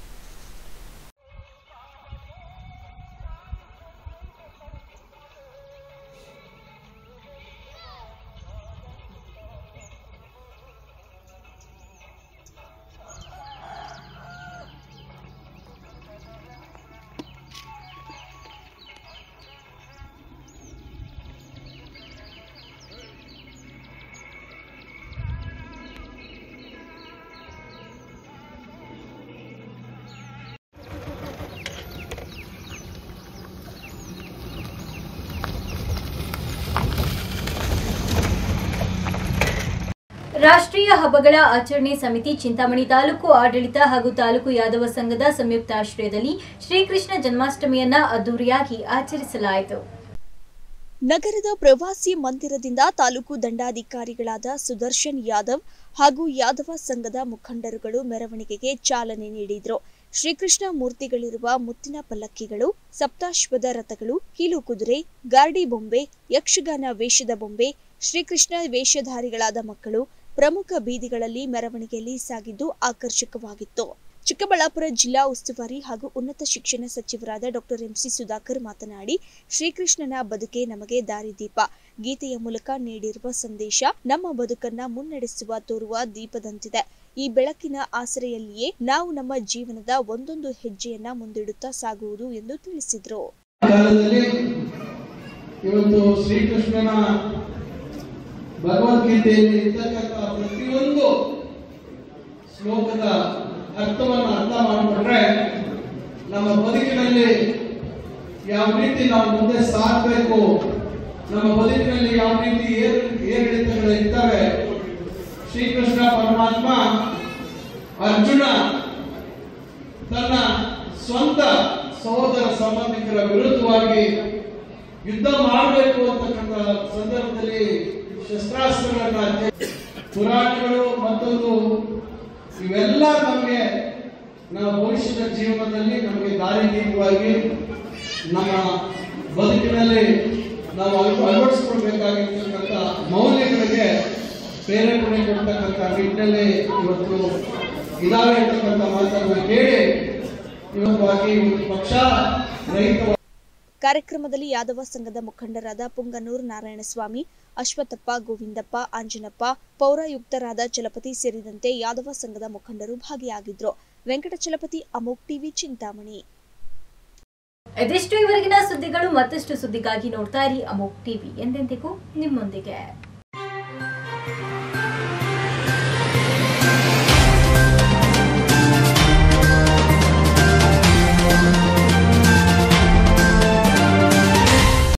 ರಾಷ್ಟ್ರೀಯ ಹಬ್ಬಗಳ ಆಚರಣೆ ಸಮಿತಿ ಚಿಂತಾಮಣಿ ತಾಲೂಕು ಆಡಳಿತ ಹಾಗೂ ತಾಲೂಕು ಯಾದವ ಸಂಘದ ಸಂಯುಕ್ತಾಶ್ರಯದಲ್ಲಿ ಶ್ರೀಕೃಷ್ಣ ಜನ್ಮಾಷ್ಟಮಿಯನ್ನ ಅದ್ದೂರಿಯಾಗಿ ಆಚರಿಸಲಾಯಿತು. ನಗರದ ಪ್ರವಾಸಿ ಮಂದಿರದಿಂದ ತಾಲೂಕು ದಂಡಾಧಿಕಾರಿಗಳಾದ ಸುದರ್ಶನ್ ಯಾದವ್ ಹಾಗೂ ಯಾದವ ಸಂಘದ ಮುಖಂಡರುಗಳು ಮೆರವಣಿಗೆಗೆ ಚಾಲನೆ ನೀಡಿದರು. ಶ್ರೀಕೃಷ್ಣ ಮೂರ್ತಿಗಳಿರುವ ಮುತ್ತಿನ ಪಲ್ಲಕ್ಕಿಗಳು, ಸಪ್ತಾಶ್ವದ ರಥಗಳು, ಕೀಲು ಕುದುರೆ, ಗಾರ್ಡಿ ಬೊಂಬೆ, ಯಕ್ಷಗಾನ ವೇಷದ ಬೊಂಬೆ, ಶ್ರೀಕೃಷ್ಣ ವೇಷಧಾರಿಗಳಾದ ಮಕ್ಕಳು ಪ್ರಮುಖ ಬೀದಿಗಳಲ್ಲಿ ಮೆರವಣಿಗೆಯಲ್ಲಿ ಸಾಗಿದ್ದು ಆಕರ್ಷಕವಾಗಿತ್ತು. ಚಿಕ್ಕಬಳ್ಳಾಪುರ ಜಿಲ್ಲಾ ಉಸ್ತುವಾರಿ ಹಾಗೂ ಉನ್ನತ ಶಿಕ್ಷಣ ಸಚಿವರಾದ ಡಾಕ್ಟರ್ ಎಂಸಿ ಸುಧಾಕರ್ ಮಾತನಾಡಿ, ಶ್ರೀಕೃಷ್ಣನ ಬದುಕೆ ನಮಗೆ ದಾರಿದೀಪ. ಗೀತೆಯ ಮೂಲಕ ನೀಡಿರುವ ಸಂದೇಶ ನಮ್ಮ ಬದುಕನ್ನ ಮುನ್ನಡೆಸುವ ತೋರುವ ದೀಪದಂತಿದೆ. ಈ ಬೆಳಕಿನ ಆಸರೆಯಲ್ಲಿಯೇ ನಾವು ನಮ್ಮ ಜೀವನದ ಒಂದೊಂದು ಹೆಜ್ಜೆಯನ್ನ ಮುಂದಿಡುತ್ತಾ ಸಾಗುವುದು ಎಂದು ತಿಳಿಸಿದರು. ಇವತ್ತು ಶ್ರೀಕೃಷ್ಣನ ಭಗವದ್ಗೀತೆಯಲ್ಲಿ ಇರ್ತಕ್ಕಂಥ ಪ್ರತಿಯೊಂದು ಶ್ಲೋಕದ ಅರ್ಥವನ್ನು ಅರ್ಥ ಮಾಡಿಕೊಂಡ್ರೆ ನಮ್ಮ ಬದುಕಿನಲ್ಲಿ ಯಾವ ರೀತಿ ನಾವು ಮುಂದೆ ಸಾಗಬೇಕು, ನಮ್ಮ ಬದುಕಿನಲ್ಲಿ ಯಾವ ರೀತಿ ಏರು ಏರಿಳಿತಗಳು ಇರ್ತವೆ. ಶ್ರೀಕೃಷ್ಣ ಪರಮಾತ್ಮ ಅರ್ಜುನ ತನ್ನ ಸ್ವಂತ ಸಹೋದರ ಸಂಬಂಧಿಕರ ವಿರುದ್ಧವಾಗಿ ಯುದ್ಧ ಮಾಡಬೇಕು ಅಂತಕ್ಕಂಥ ಸಂದರ್ಭದಲ್ಲಿ ಶಸ್ತ್ರಾಸ್ತ್ರಗಳನ್ನ ಪುರಾಣಗಳು ಮತ್ತೊಂದು ಇವೆಲ್ಲ ನಮಗೆ ನಮ್ಮ ಭವಿಷ್ಯದ ಜೀವನದಲ್ಲಿ ನಮಗೆ ದಾರಿದೀಪವಾಗಿ ನಮ್ಮ ಬದುಕಿನಲ್ಲಿ ನಾವು ಅಳವಡಿಸಿಕೊಳ್ಬೇಕಾಗಿರ್ತಕ್ಕಂಥ ಮೌಲ್ಯಗಳಿಗೆ ಪ್ರೇರೇಪಣೆ ಕೊಡ್ತಕ್ಕಂಥ ನಿಟ್ಟಿನಲ್ಲಿ ಇವತ್ತು ಇದಾವೆ ಇರ್ತಕ್ಕಂಥ ಮಾತನ್ನು ಕೇಳಿ ಇವತ್ತಾಗಿ ಪಕ್ಷ ರೈತ ಕಾರ್ಯಕ್ರಮದಲ್ಲಿ ಯಾದವ ಸಂಘದ ಮುಖಂಡರಾದ ಪುಂಗನೂರು ನಾರಾಯಣಸ್ವಾಮಿ, ಅಶ್ವತ್ಥಪ್ಪ, ಗೋವಿಂದಪ್ಪ, ಅಂಜನಪ್ಪ, ಪೌರಾಯುಕ್ತರಾದ ಚಲಪತಿ ಸೇರಿದಂತೆ ಯಾದವ ಸಂಘದ ಮುಖಂಡರು ಭಾಗಿಯಾಗಿದ್ದರು. ವೆಂಕಟಚಲಪತಿ, ಅಮೋಕ್ ಟಿವಿ, ಚಿಂತಾಮಣಿ. ಇದಿಷ್ಟು ಇವರೆಗಿನ ಸುದ್ದಿಗಳು. ಮತ್ತಷ್ಟು ಸುದ್ದಿಗಾಗಿ ನೋಡ್ತಾ ಇರಿ ಅಮೋಕ್ ಟಿವಿ. ಎಂದೆಂದಿಗೂ ನಿಮ್ಮೊಂದಿಗೆ.